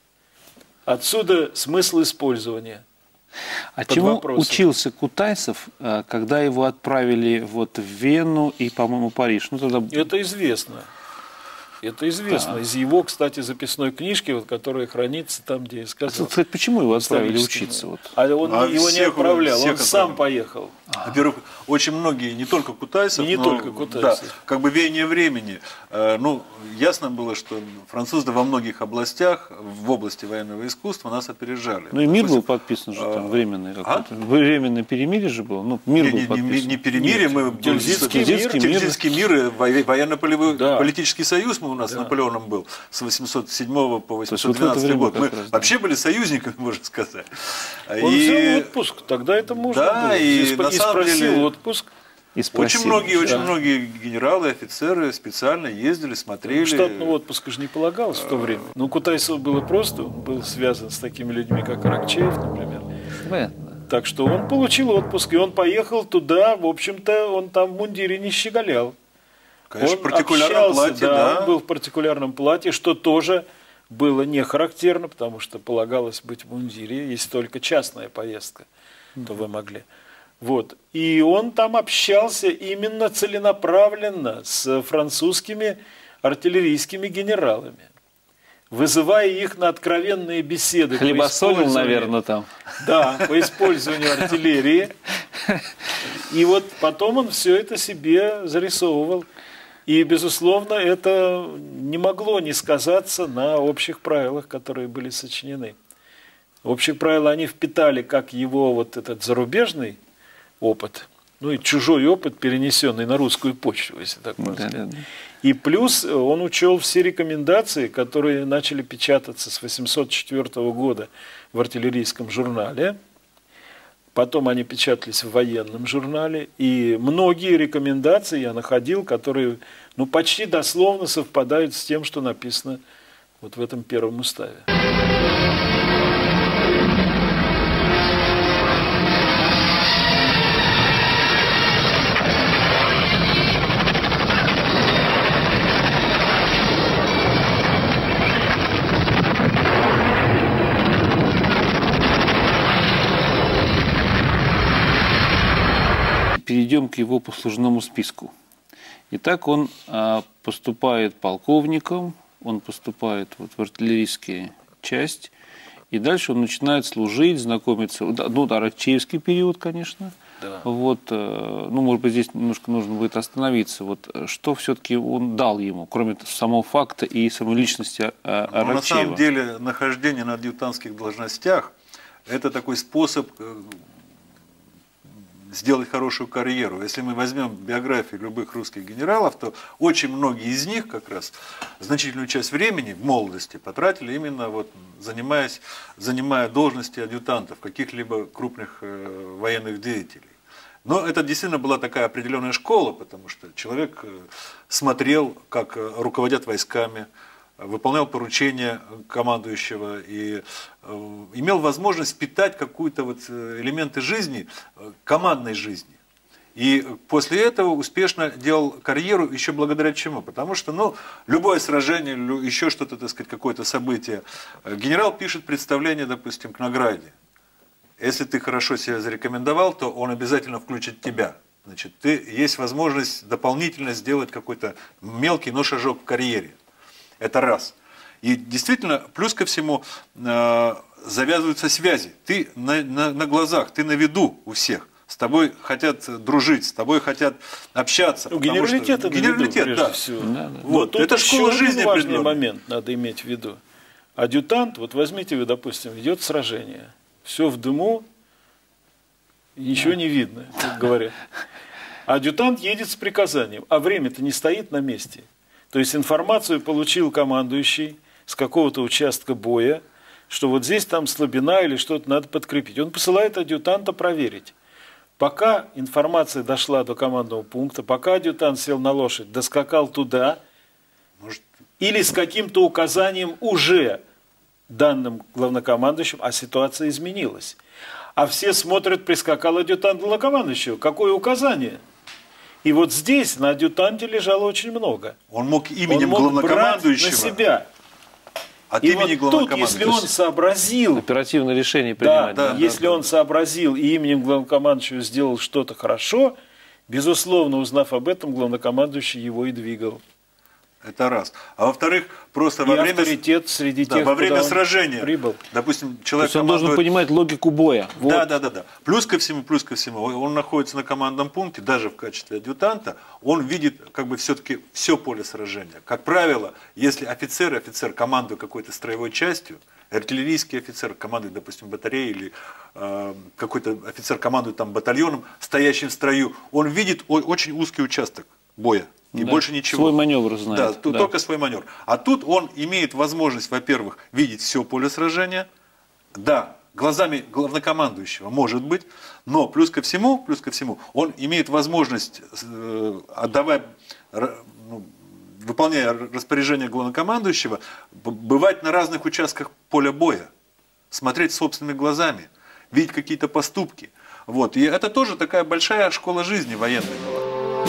Отсюда смысл использования. А чему вопросом. учился Кутайсов, когда его отправили вот в Вену и, по-моему, Париж? Ну, тогда... Это известно. Это известно. Да. Из его, кстати, записной книжки, вот, которая хранится там, где я сказал. А, кстати, почему его отправили учиться? Вот? А он а его не отправлял, он сам поехал. Во-первых, очень многие, не только Кутайсов, и не но, только Кутайсов. Да, как бы веяние времени. Э, ну, ясно было, что французы во многих областях, в области военного искусства, нас опережали. Ну и мир Допустим, был подписан же там, временный. А? Временное перемирие же было. Ну, мир не, был не, подписан. Не, не перемирие, Нет, мы... Тильзитский мир. Тильзитский мир, мир военно-полевой да. политический союз мы у нас да. с Наполеоном был с восемьсот седьмого по восемьсот двенадцатый вот год. Мы раз, вообще да. были союзниками, можно сказать. Он и... взял отпуск, тогда это можно да, было. И, и, на и самом спросил деле, отпуск. И очень многие, да. очень многие генералы, офицеры специально ездили, смотрели. Штатного отпуска же не полагалось в то время. Но Кутайсов было просто, он был связан с такими людьми, как Аракчеев, например. Понятно. Так что он получил отпуск, и он поехал туда, в общем-то, он там в мундире не щеголял. Конечно, он в партикулярном общался, платье, да, да. Он был в партикулярном платье, что тоже было не характерно, потому что полагалось быть в мундире, если только частная поездка, то вы могли. Вот. И он там общался именно целенаправленно с французскими артиллерийскими генералами, вызывая их на откровенные беседы. Хлебосолил, наверное, там. Да, по использованию артиллерии. И вот потом он все это себе зарисовывал. И, безусловно, это не могло не сказаться на общих правилах, которые были сочинены. Общие правила они впитали как его вот этот зарубежный опыт, ну и чужой опыт, перенесенный на русскую почву, если так можно сказать. Да, да, да. И плюс он учел все рекомендации, которые начали печататься с восемьсот четвёртого года в артиллерийском журнале. Потом они печатались в военном журнале. И многие рекомендации я находил, которые ну, почти дословно совпадают с тем, что написано вот в этом первом уставе. Перейдем к его послужному списку. Итак, он а, поступает полковником, он поступает вот в артиллерийскую часть, И дальше он начинает служить, знакомиться. Ну, да, Аракчеевский период, конечно. Да. Вот, ну, может быть, здесь немножко нужно будет остановиться. Вот, что все-таки он дал ему, кроме самого факта и самой личности Аракчеева? Ну, на самом деле, нахождение на адъютантских должностях – это такой способ сделать хорошую карьеру. Если мы возьмем биографии любых русских генералов, то очень многие из них как раз значительную часть времени в молодости потратили именно вот занимаясь, занимая должности адъютантов, каких-либо крупных э, военных деятелей. Но это действительно была такая определенная школа, потому что человек смотрел, как руководят войсками, выполнял поручения командующего и э, имел возможность питать какие-то вот элементы жизни, командной жизни. И после этого успешно делал карьеру еще благодаря чему? Потому что, ну, любое сражение, еще что-то, так сказать, какое-то событие, генерал пишет представление, допустим, к награде. Если ты хорошо себя зарекомендовал, то он обязательно включит тебя. Значит, ты, есть возможность дополнительно сделать какой-то мелкий, но шажок в карьере. Это раз. И действительно, плюс ко всему, э, завязываются связи. Ты на, на, на глазах, ты на виду у всех. С тобой хотят дружить, с тобой хотят общаться. Ну, генералитет это генералитет, виду, да. всего. Да, да. Вот, Тут это школа жизни важный определенная. момент надо иметь в виду. Адъютант, вот возьмите вы, допустим, ведет сражение. Все в дыму, ничего не видно, как говорят. Адъютант едет с приказанием, а время-то не стоит на месте. То есть информацию получил командующий с какого-то участка боя, что вот здесь там слабина или что-то надо подкрепить. Он посылает адъютанта проверить. Пока информация дошла до командного пункта, пока адъютант сел на лошадь, доскакал туда, может, или с каким-то указанием уже данным главнокомандующим, а ситуация изменилась. А все смотрят, прискакал адъютант главнокомандующего. Какое указание? И вот здесь на адъютанте лежало очень много. Он мог именем он мог главнокомандующего. брать на себя. От И имени вот тут, если он сообразил, оперативное решение да, принимать. да, Да, если да, он да. сообразил и именем главнокомандующего сделал что-то хорошо, безусловно, узнав об этом, главнокомандующий его и двигал. Это раз. А во-вторых, просто И во время, авторитет среди да, тех, во время куда он сражения, прибыл. допустим, То человек есть он должен командует... понимать логику боя. Вот. Да, да, да, да. Плюс ко всему, плюс ко всему, он находится на командном пункте, даже в качестве адъютанта, он видит как бы все-таки все поле сражения. Как правило, если офицер, офицер командует какой-то строевой частью, артиллерийский офицер командует, допустим, батареей, или э, какой-то офицер командует там батальоном, стоящим в строю, он видит о- очень узкий участок боя. И Да. больше ничего. Свой маневр знает. Да, тут Да. только свой маневр. А тут он имеет возможность, во-первых, видеть все поле сражения. Да, глазами главнокомандующего, может быть, но плюс ко всему, плюс ко всему, он имеет возможность, э, отдавая, ну, выполняя распоряжение главнокомандующего, бывать на разных участках поля боя, смотреть собственными глазами, видеть какие-то поступки. Вот. И это тоже такая большая школа жизни военной была.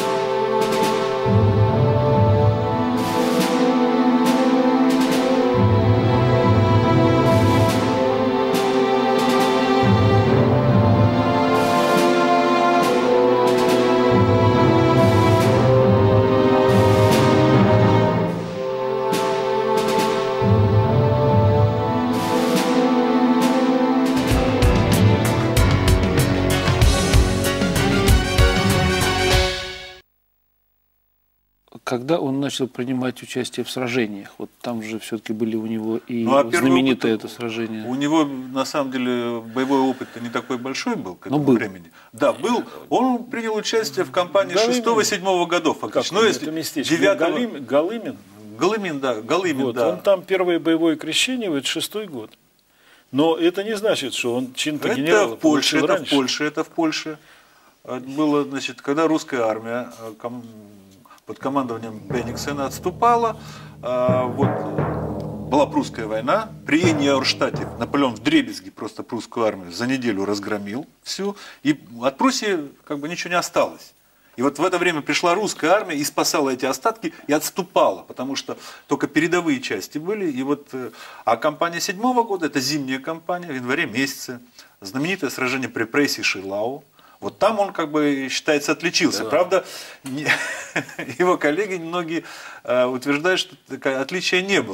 Когда он начал принимать участие в сражениях, вот там же все-таки были у него и Ну, а первый знаменитое опыт, это сражение. У него, на самом деле, боевой опыт не такой большой был к этому был. времени. Да, был. Он принял участие в кампании Галымин. шестого-седьмого годов, фактически. Как Ну, это местечко? девятого... Галым- Галымин. Галымин, да, Галымин, Вот, да. он там первое боевое крещение, вот шестой год. Но это не значит, что он чин-то Это генерала в Польше, получил это раньше. в Польше, это в Польше. Это было, значит, когда русская армия э, ком- под командованием Бенниксена отступала, э, вот была прусская война, при Эйне-Аурштадте Наполеон вдребезги просто прусскую армию за неделю разгромил всю, и от Пруссии как бы ничего не осталось. И вот в это время пришла русская армия и спасала эти остатки и отступала, потому что только передовые части были. И вот, а кампания седьмого года, это зимняя кампания, в январе месяце, знаменитое сражение при Прессе Шилау. Вот там он, как бы, считается, отличился. Да. Правда, не, его коллеги многие э, утверждают, что отличия не было.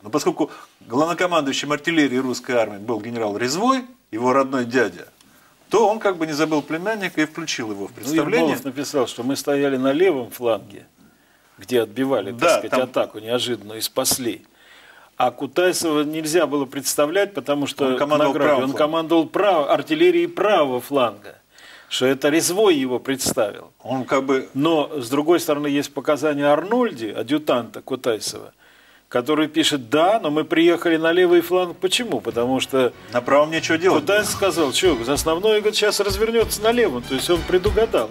Но поскольку главнокомандующим артиллерии русской армии был генерал Резвой, его родной дядя, то он как бы не забыл племянника и включил его в представление. Ну, Ермолов написал, что мы стояли на левом фланге, где отбивали, так да, сказать, там... атаку неожиданно и спасли. А Кутайсова нельзя было представлять, потому что он командовал, награде, он командовал прав, артиллерией правого фланга, что это Резвой его представил. Он как бы... Но, с другой стороны, есть показания Арнольди, адъютанта Кутайсова, который пишет: да, но мы приехали на левый фланг. Почему? Потому что на правом нечего делать. Кутайсов сказал, что основной, говорит, сейчас развернется на левом, то есть он предугадал.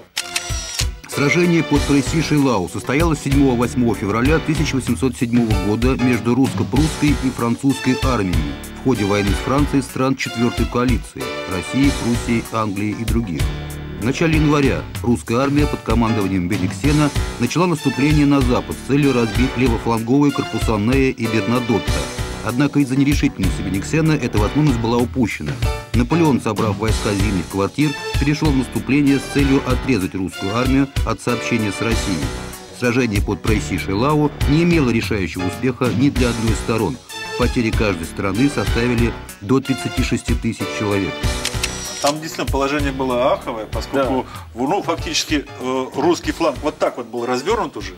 Сражение под Пресси-Шейлау состоялось седьмого-восьмого февраля тысяча восемьсот седьмого года между русско-прусской и французской армиями в ходе войны с Францией стран четвертой коалиции – России, Пруссии, Англии и других. В начале января русская армия под командованием Бениксена начала наступление на запад с целью разбить левофланговые корпуса Нея и Бернадотта. Однако из-за нерешительности Бениксена эта возможность была упущена. Наполеон, собрав войска зимних квартир, перешел в наступление с целью отрезать русскую армию от сообщения с Россией. Сражение под Пресси-Шейлау не имело решающего успеха ни для одной из сторон. Потери каждой стороны составили до тридцати шести тысяч человек. Там действительно положение было аховое, поскольку да. ну, фактически э, русский фланг вот так вот был развернут уже.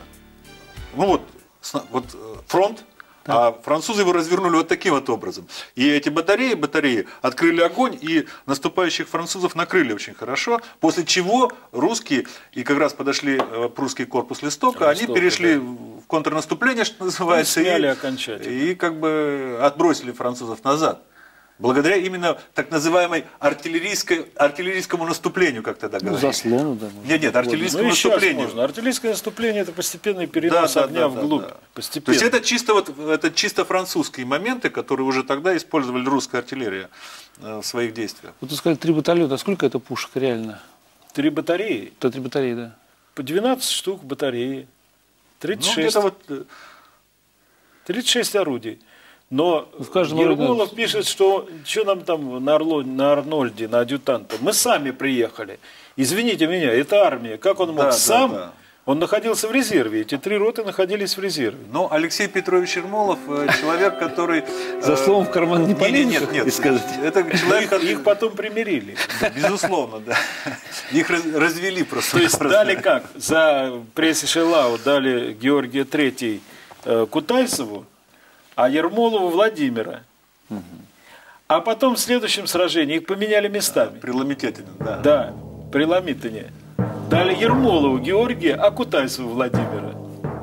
Ну вот, вот фронт. Да. А французы его развернули вот таким вот образом. И эти батареи, батареи открыли огонь, и наступающих французов накрыли очень хорошо. После чего русские, и как раз подошли прусский корпус Листока, они перешли да. в контрнаступление, что называется, и, и, и как бы отбросили французов назад. Благодаря именно так называемой артиллерийской, артиллерийскому наступлению, как тогда говорили. Ну, заслону, да. Нет, нет, артиллерийскому ну, наступлению. Можно. Артиллерийское наступление – это постепенный перенос да, огня да, да, вглубь. Да, да. Постепенно. То есть это чисто, вот, это чисто французские моменты, которые уже тогда использовали русская артиллерия в своих действиях. Вот вы сказали, три батальона. А сколько это пушек реально? Три батареи. Это три батареи, да. По двенадцать штук батареи. тридцать шесть. Ну, вот... тридцать шесть орудий. Но в Ермолов роде... пишет, что что нам там на, Орло, на Арнольде, на адъютанта. Мы сами приехали. Извините меня, это армия. Как он мог да, сам? Да, да. Он находился в резерве. Эти три роты находились в резерве. Но Алексей Петрович Ермолов человек, который... За словом в карман не полезет? Нет, нет, нет. Это человек... Их потом примирили. Безусловно, да. Их развели просто. То есть дали как? За Пресси-Шейлау дали Георгия Третьего Кутайсову, а Ермолову Владимира. Угу. А потом в следующем сражении их поменяли местами. При Ламитетине, да. Да, при Ламитине. Дали Ермолову Георгия, а Кутайсову Владимира.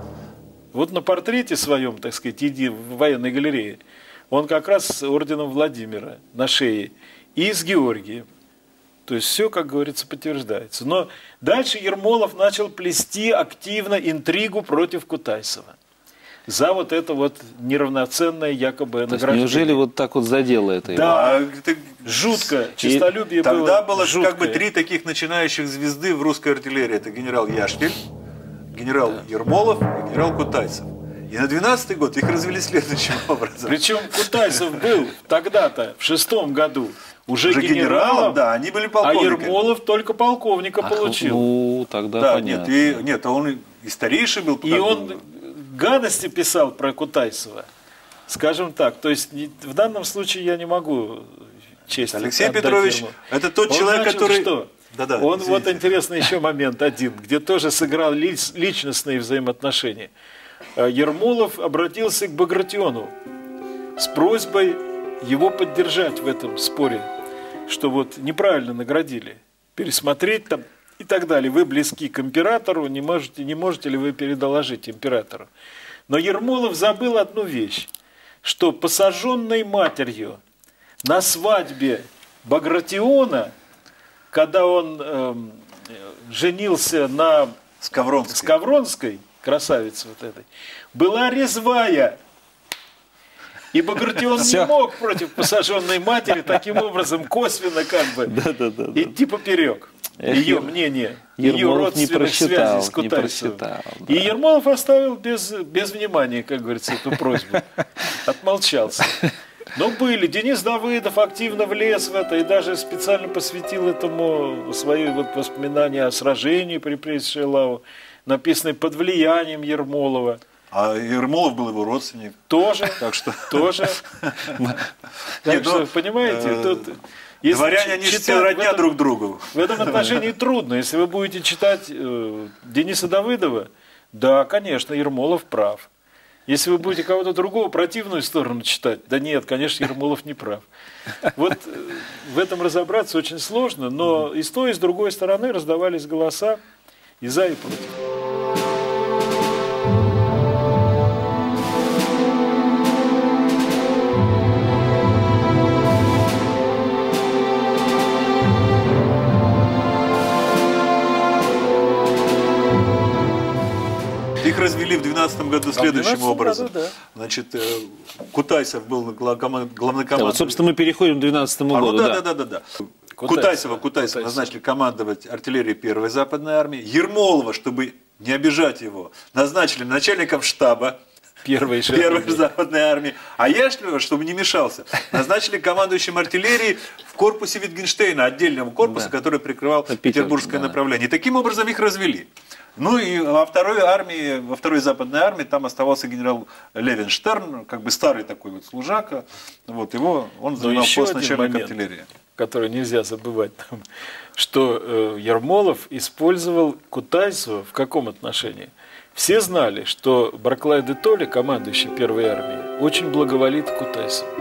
Вот на портрете своем, так сказать, иди в военной галерее, он как раз с орденом Владимира на шее и с Георгием. То есть все, как говорится, подтверждается. Но дальше Ермолов начал плести активно интригу против Кутайсова. За вот это вот неравноценное якобы награждение. Неужели вот так вот задело это? Да, его? А, это... жутко. Честолюбие было Тогда было жуткое. Как бы три таких начинающих звезды в русской артиллерии. Это генерал Яшпиль, генерал да. Ермолов и генерал Кутайсов. И на двенадцатый год их развели следующим образом. Причем Кутайсов был тогда-то, в шестом году, уже, уже генералом, генералом, да, они были полковниками. А Ермолов только полковника Ах, получил. Ну, тогда да, понятно. Нет, и, нет, он и старейший был. И он гадости писал про Кутайсова, скажем так. То есть в данном случае я не могу честь Алексей Петрович, ему. Это тот он человек, начал, который... Что? Да, да, он извините. Вот интересный еще момент один, где тоже сыграл личностные взаимоотношения. Ермолов обратился к Багратиону с просьбой его поддержать в этом споре, что вот неправильно наградили, пересмотреть там и так далее. Вы близки к императору, не можете, не можете ли вы передоложить императору. Но Ермолов забыл одну вещь, что посаженной матерью на свадьбе Багратиона, когда он э, женился на Скавронской. Скавронской, красавице вот этой, была Резвая. И Багратион не мог против посаженной матери таким образом косвенно как бы да, да, да, идти поперек. Ее Ер... мнение, ее родственных связей с Кутайсовым. Да. И Ермолов оставил без, без внимания, как говорится, эту просьбу. Отмолчался. Но были. Денис Давыдов активно влез в это и даже специально посвятил этому свои вот воспоминания о сражении при Пресси-Шейлау, написанные под влиянием Ермолова. А Ермолов был его родственник. Тоже, Так что... тоже. Так что, понимаете, тут... Если Дворяне, они читать все родня в этом, друг другу. В этом отношении трудно. Если вы будете читать э, Дениса Давыдова, да, конечно, Ермолов прав. Если вы будете кого-то другого, противную сторону читать, да нет, конечно, Ермолов не прав. Вот э, в этом разобраться очень сложно, но и с той, и с другой стороны раздавались голоса и за, и против. Их развели в двенадцатом году следующим образом. Году, да. Значит, Кутайсов был главнокомандующим. Да, вот, собственно, мы переходим к двенадцатому а, году. Ну, да, да, да, да, да, да. Кутайсова, Кутайсова, Кутайсова назначили командовать артиллерией первой западной армии. Ермолова, чтобы не обижать его, назначили начальником штаба Первой, первой западной армии. А Яшлева, чтобы не мешался, назначили командующим артиллерией в корпусе Витгенштейна, отдельного корпуса, да. который прикрывал Питер, петербургское да. направление. И таким образом их развели. Ну и во второй армии, во второй западной армии там оставался генерал Левенштерн, как бы старый такой вот служака. Вот его, он занимал пост начальника артиллерии. Который нельзя забывать, там, что э, Ермолов использовал Кутайсова в каком отношении? Все знали, что Барклай де Толли, командующий первой армией, очень благоволит Кутайсову.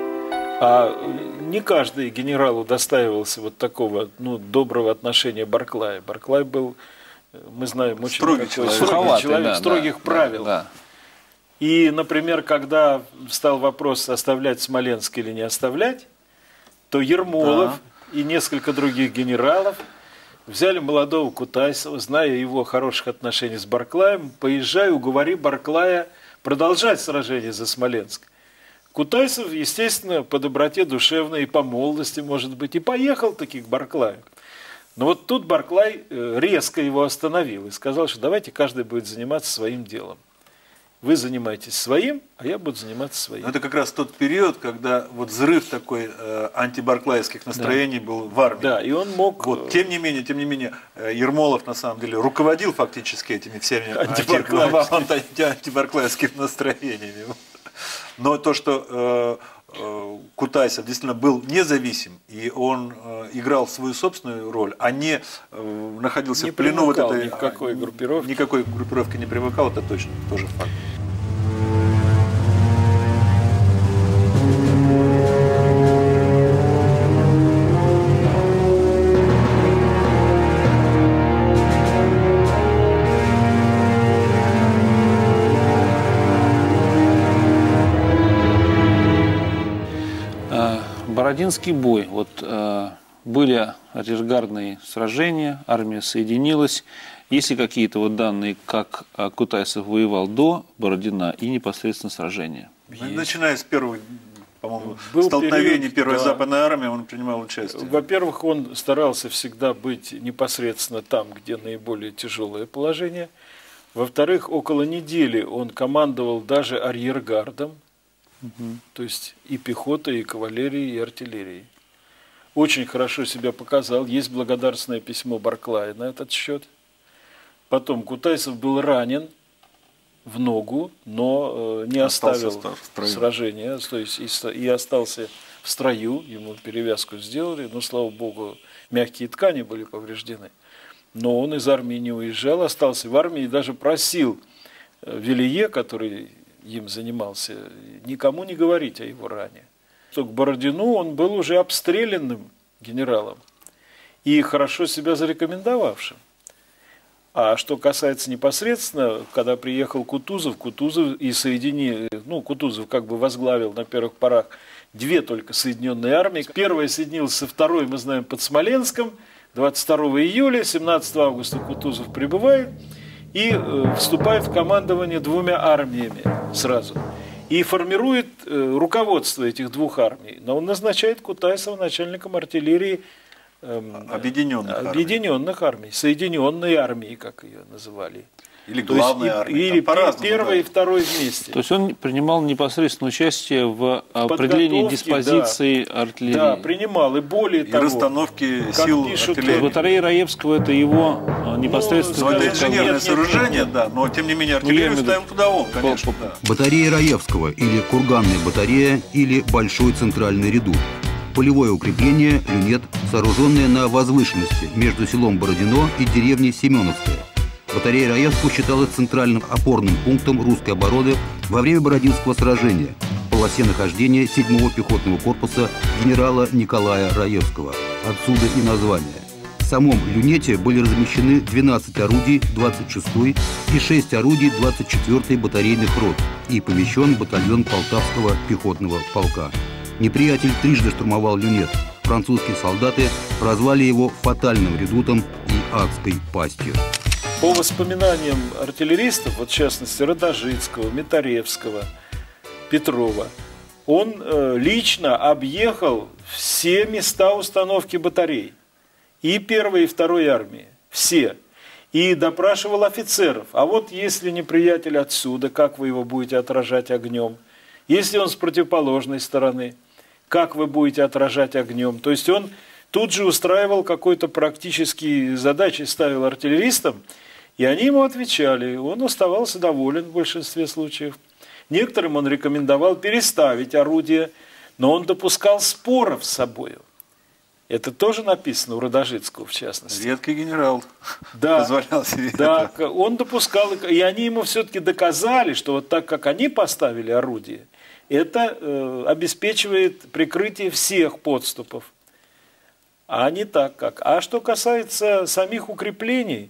А не каждый генерал удостаивался вот такого ну, доброго отношения Барклая. Барклай был, мы знаем, очень строгий человек, человек, строгий человек да, строгих да, правил. Да, да. И, например, когда стал вопрос, оставлять Смоленск или не оставлять, то Ермолов да. и несколько других генералов взяли молодого Кутайсова, зная его хороших отношений с Барклаем, поезжай, уговори Барклая продолжать сражение за Смоленск. Кутайсов, естественно, по доброте душевной и по молодости, может быть, и поехал таки к Барклаю. Но вот тут Барклай резко его остановил и сказал, что давайте каждый будет заниматься своим делом. Вы занимаетесь своим, а я буду заниматься своим. Это как раз тот период, когда вот взрыв такой э, антибарклаевских настроений да. был в армии. Да, и он мог... Вот, тем не менее, тем не менее, Ермолов на самом деле руководил фактически этими всеми антибарклаевскими, антибарклаевскими настроениями. Но то, что э, э, Кутайсов действительно был независим, и он э, играл свою собственную роль, а не э, находился не в плену вот этой... Никакой группировки. Никакой группировки не привыкал, это точно, тоже факт. Бородинский бой. Вот, э, были арьергардные сражения, армия соединилась. Есть ли какие-то вот данные, как Кутайсов воевал до Бородина и непосредственно сражения? Есть. Начиная с первых, по-моему, столкновений период, первой да. западной армии, он принимал участие. Во-первых, он старался всегда быть непосредственно там, где наиболее тяжелое положение. Во-вторых, около недели он командовал даже арьергардом. Угу. То есть и пехотой, и кавалерией, и артиллерией. Очень хорошо себя показал. Есть благодарственное письмо Барклая на этот счет. Потом Кутайсов был ранен в ногу, но не остался оставил сражения. То есть и остался в строю. Ему перевязку сделали. Но, слава богу, мягкие ткани были повреждены. Но он из армии не уезжал, остался в армии и даже просил Вилье, который... им занимался, никому не говорить о его ране. Что к Бородину он был уже обстрелянным генералом и хорошо себя зарекомендовавшим. А что касается непосредственно, когда приехал Кутузов, Кутузов и соединил, ну, Кутузов как бы возглавил на первых порах две только соединенные армии. Первая соединилась со второй, мы знаем, под Смоленском, двадцать второго июля, семнадцатого августа Кутузов прибывает и э, вступает в командование двумя армиями сразу. И формирует э, руководство этих двух армий. Но он назначает Кутайсова начальником артиллерии э, объединенных, объединенных армий. армий, соединенной армии, как ее называли Или То есть главная и- армия. Или там по-разному, первый и да. второй вместе. То есть он принимал непосредственное участие в определении подготовке, диспозиции артиллерии. Да, принимал. И более И того, расстановки как сил пишут, артиллерии. Батарея Раевского – это его э, непосредственно... Но это скажем, инженерное нет, нет, сооружение, нет. да, но тем не менее Ну, я артиллерию имею в ставил виду- туда он, конечно. По- да. Батарея Раевского или Курганная батарея или Большой центральный редут. Полевое укрепление «Люнет», сооруженное на возвышенности между селом Бородино и деревней Семеновская. Батарея Раевского считалась центральным опорным пунктом русской обороны во время Бородинского сражения в полосе нахождения седьмого пехотного корпуса генерала Николая Раевского. Отсюда и название. В самом «Люнете» были размещены двенадцать орудий двадцать шестой и шесть орудий двадцать четвёртой батарейных рот и помещен батальон Полтавского пехотного полка. Неприятель трижды штурмовал «Люнет». Французские солдаты прозвали его фатальным редутом и адской пастью. По воспоминаниям артиллеристов, вот в частности Радожицкого, Митаревского, Петрова, он э, лично объехал все места установки батарей. И первой, и второй армии. Все. И допрашивал офицеров. А вот если неприятель отсюда, как вы его будете отражать огнем? Если он с противоположной стороны, как вы будете отражать огнем? То есть он тут же устраивал какой-то практические задачи, ставил артиллеристам, и они ему отвечали. Он оставался доволен в большинстве случаев. Некоторым он рекомендовал переставить орудие, но он допускал споров с собой. Это тоже написано у Радожицкого, в частности. Редкий генерал Да, позволял себе да, это. он допускал, и они ему все-таки доказали, что вот так, как они поставили орудие, это э, обеспечивает прикрытие всех подступов, а не так как. А что касается самих укреплений,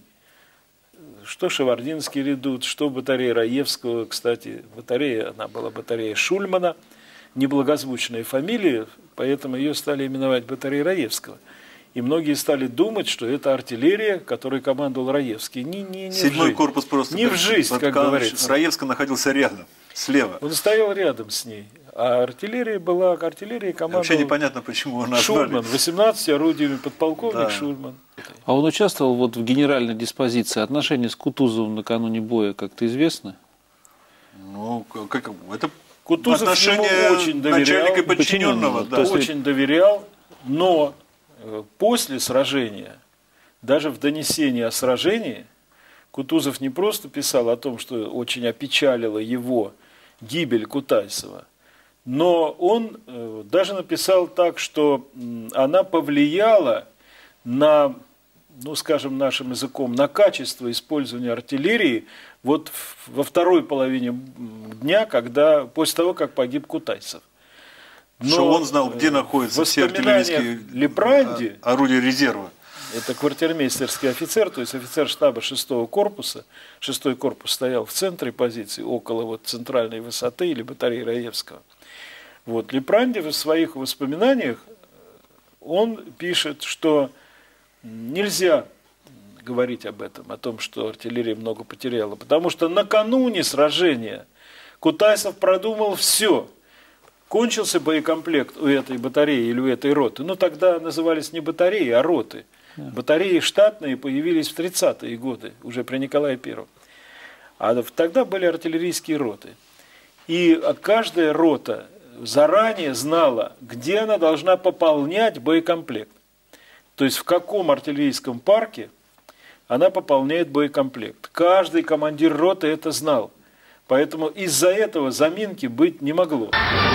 что Шевардинский редут, что батарея Раевского, кстати, батарея, она была батарея Шульмана, неблагозвучная фамилия, поэтому ее стали именовать батареей Раевского. И многие стали думать, что это артиллерия, которой командовал Раевский. Не, не, не Седьмой в жизнь. корпус просто... Не в жизнь, под как Кан- говорится. Раевский находился рядом, слева. Он стоял рядом с ней. А артиллерия была, артиллерия командовал Вообще непонятно, почему его назвали. Шульман, восемнадцать орудиями, подполковник Да. Шульман. А он участвовал вот в генеральной диспозиции. Отношения с Кутузовым накануне боя как-то известно? Ну, как, это Кутузов отношение ему очень доверял, начальника и подчиненного. подчиненного, Да. то есть- очень доверял, но э, после сражения, даже в донесении о сражении, Кутузов не просто писал о том, что очень опечалила его гибель Кутайсова, но он э, даже написал так, что м, она повлияла на, ну скажем нашим языком, на качество использования артиллерии вот в- во второй половине м, дня, когда, после того, как погиб Кутайсов. Что он знал, где э, находятся в все артиллерийские воспоминаниях Лепранди, а- орудия резерва. это квартирмейстерский офицер, то есть офицер штаба шестого корпуса. Шестой корпус стоял в центре позиции, около вот центральной высоты или батареи Раевского. Вот. Лепранди в своих воспоминаниях он пишет, что нельзя говорить об этом, о том, что артиллерия много потеряла, потому что накануне сражения Кутайсов продумал все. Кончился боекомплект у этой батареи или у этой роты. Ну, тогда назывались не батареи, а роты. Батареи штатные появились в тридцатые годы, уже при Николае Первом. А тогда были артиллерийские роты. И каждая рота заранее знала, где она должна пополнять боекомплект. То есть в каком артиллерийском парке она пополняет боекомплект. Каждый командир роты это знал. Поэтому из-за этого заминки быть не могло.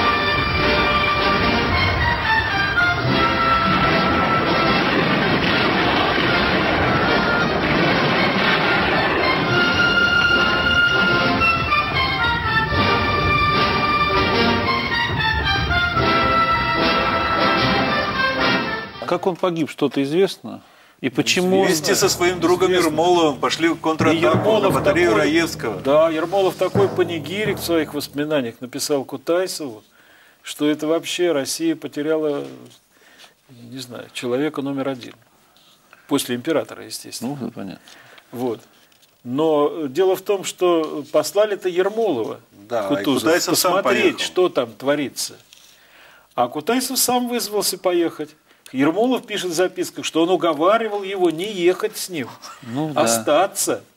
Как он погиб, что-то известно? И почему... Вместе со своим другом Известно. Ермоловым пошли в И контратаку на батарею такой- Раевского. Да, Ермолов такой панигирик в своих воспоминаниях написал Кутайсову, что это вообще Россия потеряла, не знаю, человека номер один. После императора, естественно. Ну, это понятно. Вот. Но дело в том, что послали-то Ермолова, Да, и Кутузов, Кутайсов сам посмотреть, поехал. что там творится. А Кутайсов сам вызвался поехать. Ермолов пишет в записках, что он уговаривал его не ехать с ним, Ну, да. остаться.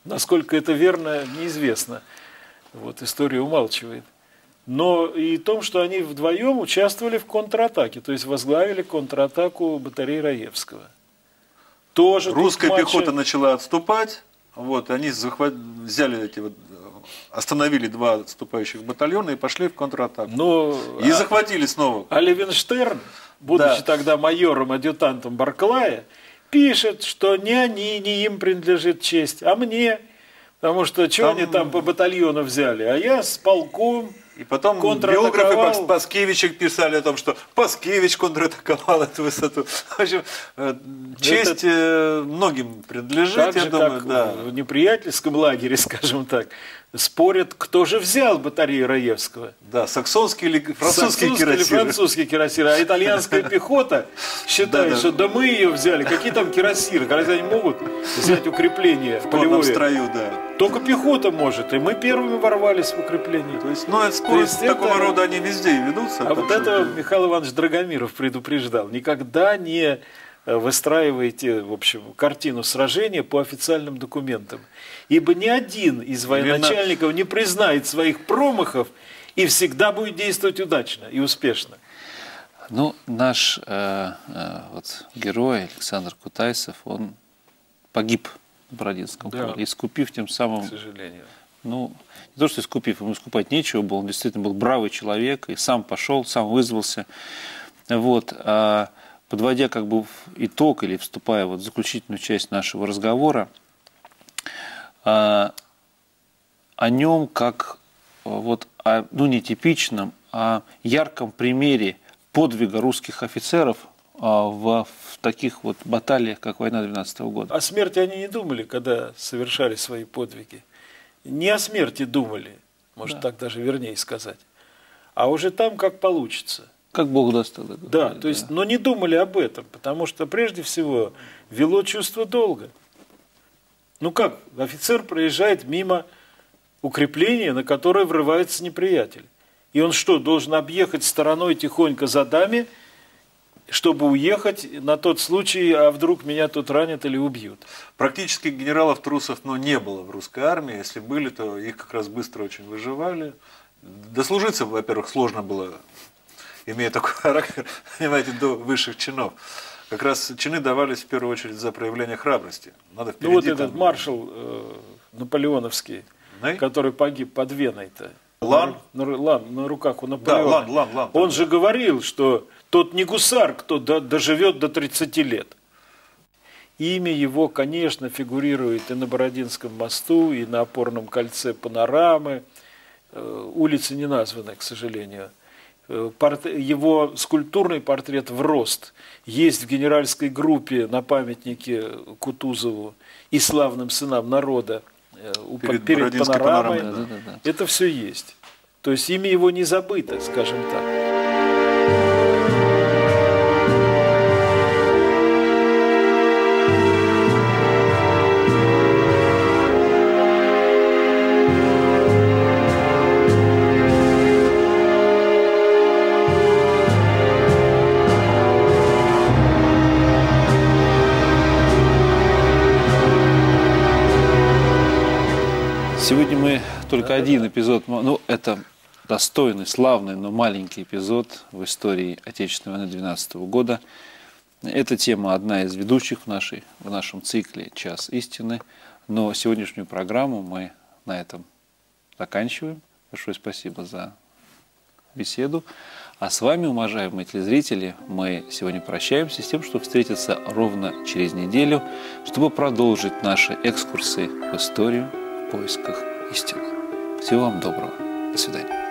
Насколько это верно, неизвестно. Вот, история умалчивает. Но и в том, что они вдвоем участвовали в контратаке, то есть возглавили контратаку батареи Раевского. Тоже русская матче... пехота начала отступать, вот, они захват... взяли эти вот, остановили два отступающих батальона и пошли в контратаку. Но... И захватили снова. А Левенштерн, будучи да. тогда майором, адъютантом Барклая, пишет, что не они, не им принадлежит честь, а мне. Потому что что там... они там по батальону взяли, а я с полком. И потом биографы Паскевича писали о том, что Паскевич контратаковал эту высоту. В общем, честь это... многим принадлежит, так я же, думаю. Как да. в неприятельском лагере, скажем так, спорят, кто же взял батарею Раевского. Да, саксонский или французский кирасир. или французский кирасир. А итальянская пехота считает, что да мы ее взяли. Какие там кирасиры? Когда они могут взять укрепление в полевое? В строю, да. Только пехота может, и мы первыми ворвались в укрепление. То есть, ну, это споры такого это... рода они везде ведутся. А вот это Михаил Иванович Драгомиров предупреждал. Никогда не выстраивайте, в общем, картину сражения по официальным документам. Ибо ни один из военачальников Именно... не признает своих промахов и всегда будет действовать удачно и успешно. Ну, наш э, э, вот, герой Александр Кутайсов, он погиб в Бородинском да. поле, искупив тем самым... К сожалению. Ну, не то, что искупив, ему искупать нечего было, он действительно был бравый человек, и сам пошел, сам вызвался. Вот. А подводя как бы итог или вступая вот в заключительную часть нашего разговора, а, о нем как вот, о, ну, не типичном, а ярком примере подвига русских офицеров а, в, в таких вот баталиях, как война двенадцатого года. О смерти они не думали, когда совершали свои подвиги. Не о смерти думали, может да. так даже вернее сказать, а уже там как получится. Как Бог даст тогда. Да, то есть, но не думали об этом, потому что прежде всего вело чувство долга. Ну как, офицер проезжает мимо укрепления, на которое врывается неприятель. И он что, должен объехать стороной тихонько за дами, чтобы уехать на тот случай, а вдруг меня тут ранят или убьют? Практически генералов-трусов ну, не было в русской армии. Если были, то их как раз быстро очень выживали. Дослужиться, во-первых, сложно было, имея такой характер, понимаете, до высших чинов. Как раз чины давались в первую очередь за проявление храбрости. Надо впереди, ну вот этот там... маршал э, наполеоновский, Ней? который погиб под Веной-то. Лан? На, на, Лан, на руках у Наполеона. Да, Лан, Лан, Лан. Он же говорил, что тот не гусар, кто до, доживет до тридцати лет. Имя его, конечно, фигурирует и на Бородинском мосту, и на опорном кольце Панорамы. Э, улицы не названы, к сожалению. Его скульптурный портрет в рост есть в генеральской группе на памятнике Кутузову и славным сынам народа перед, перед панорамой. Да, да, да. Это все есть. То есть имя его не забыто, скажем так. Сегодня мы только да, один да. эпизод, ну это достойный, славный, но маленький эпизод в истории Отечественной войны двенадцатого года. Эта тема одна из ведущих в, нашей, в нашем цикле «Час истины». Но сегодняшнюю программу мы на этом заканчиваем. Большое спасибо за беседу. А с вами, уважаемые телезрители, мы сегодня прощаемся с тем, чтобы встретиться ровно через неделю, чтобы продолжить наши экскурсы в историю в поисках истины. Всего вам доброго. До свидания.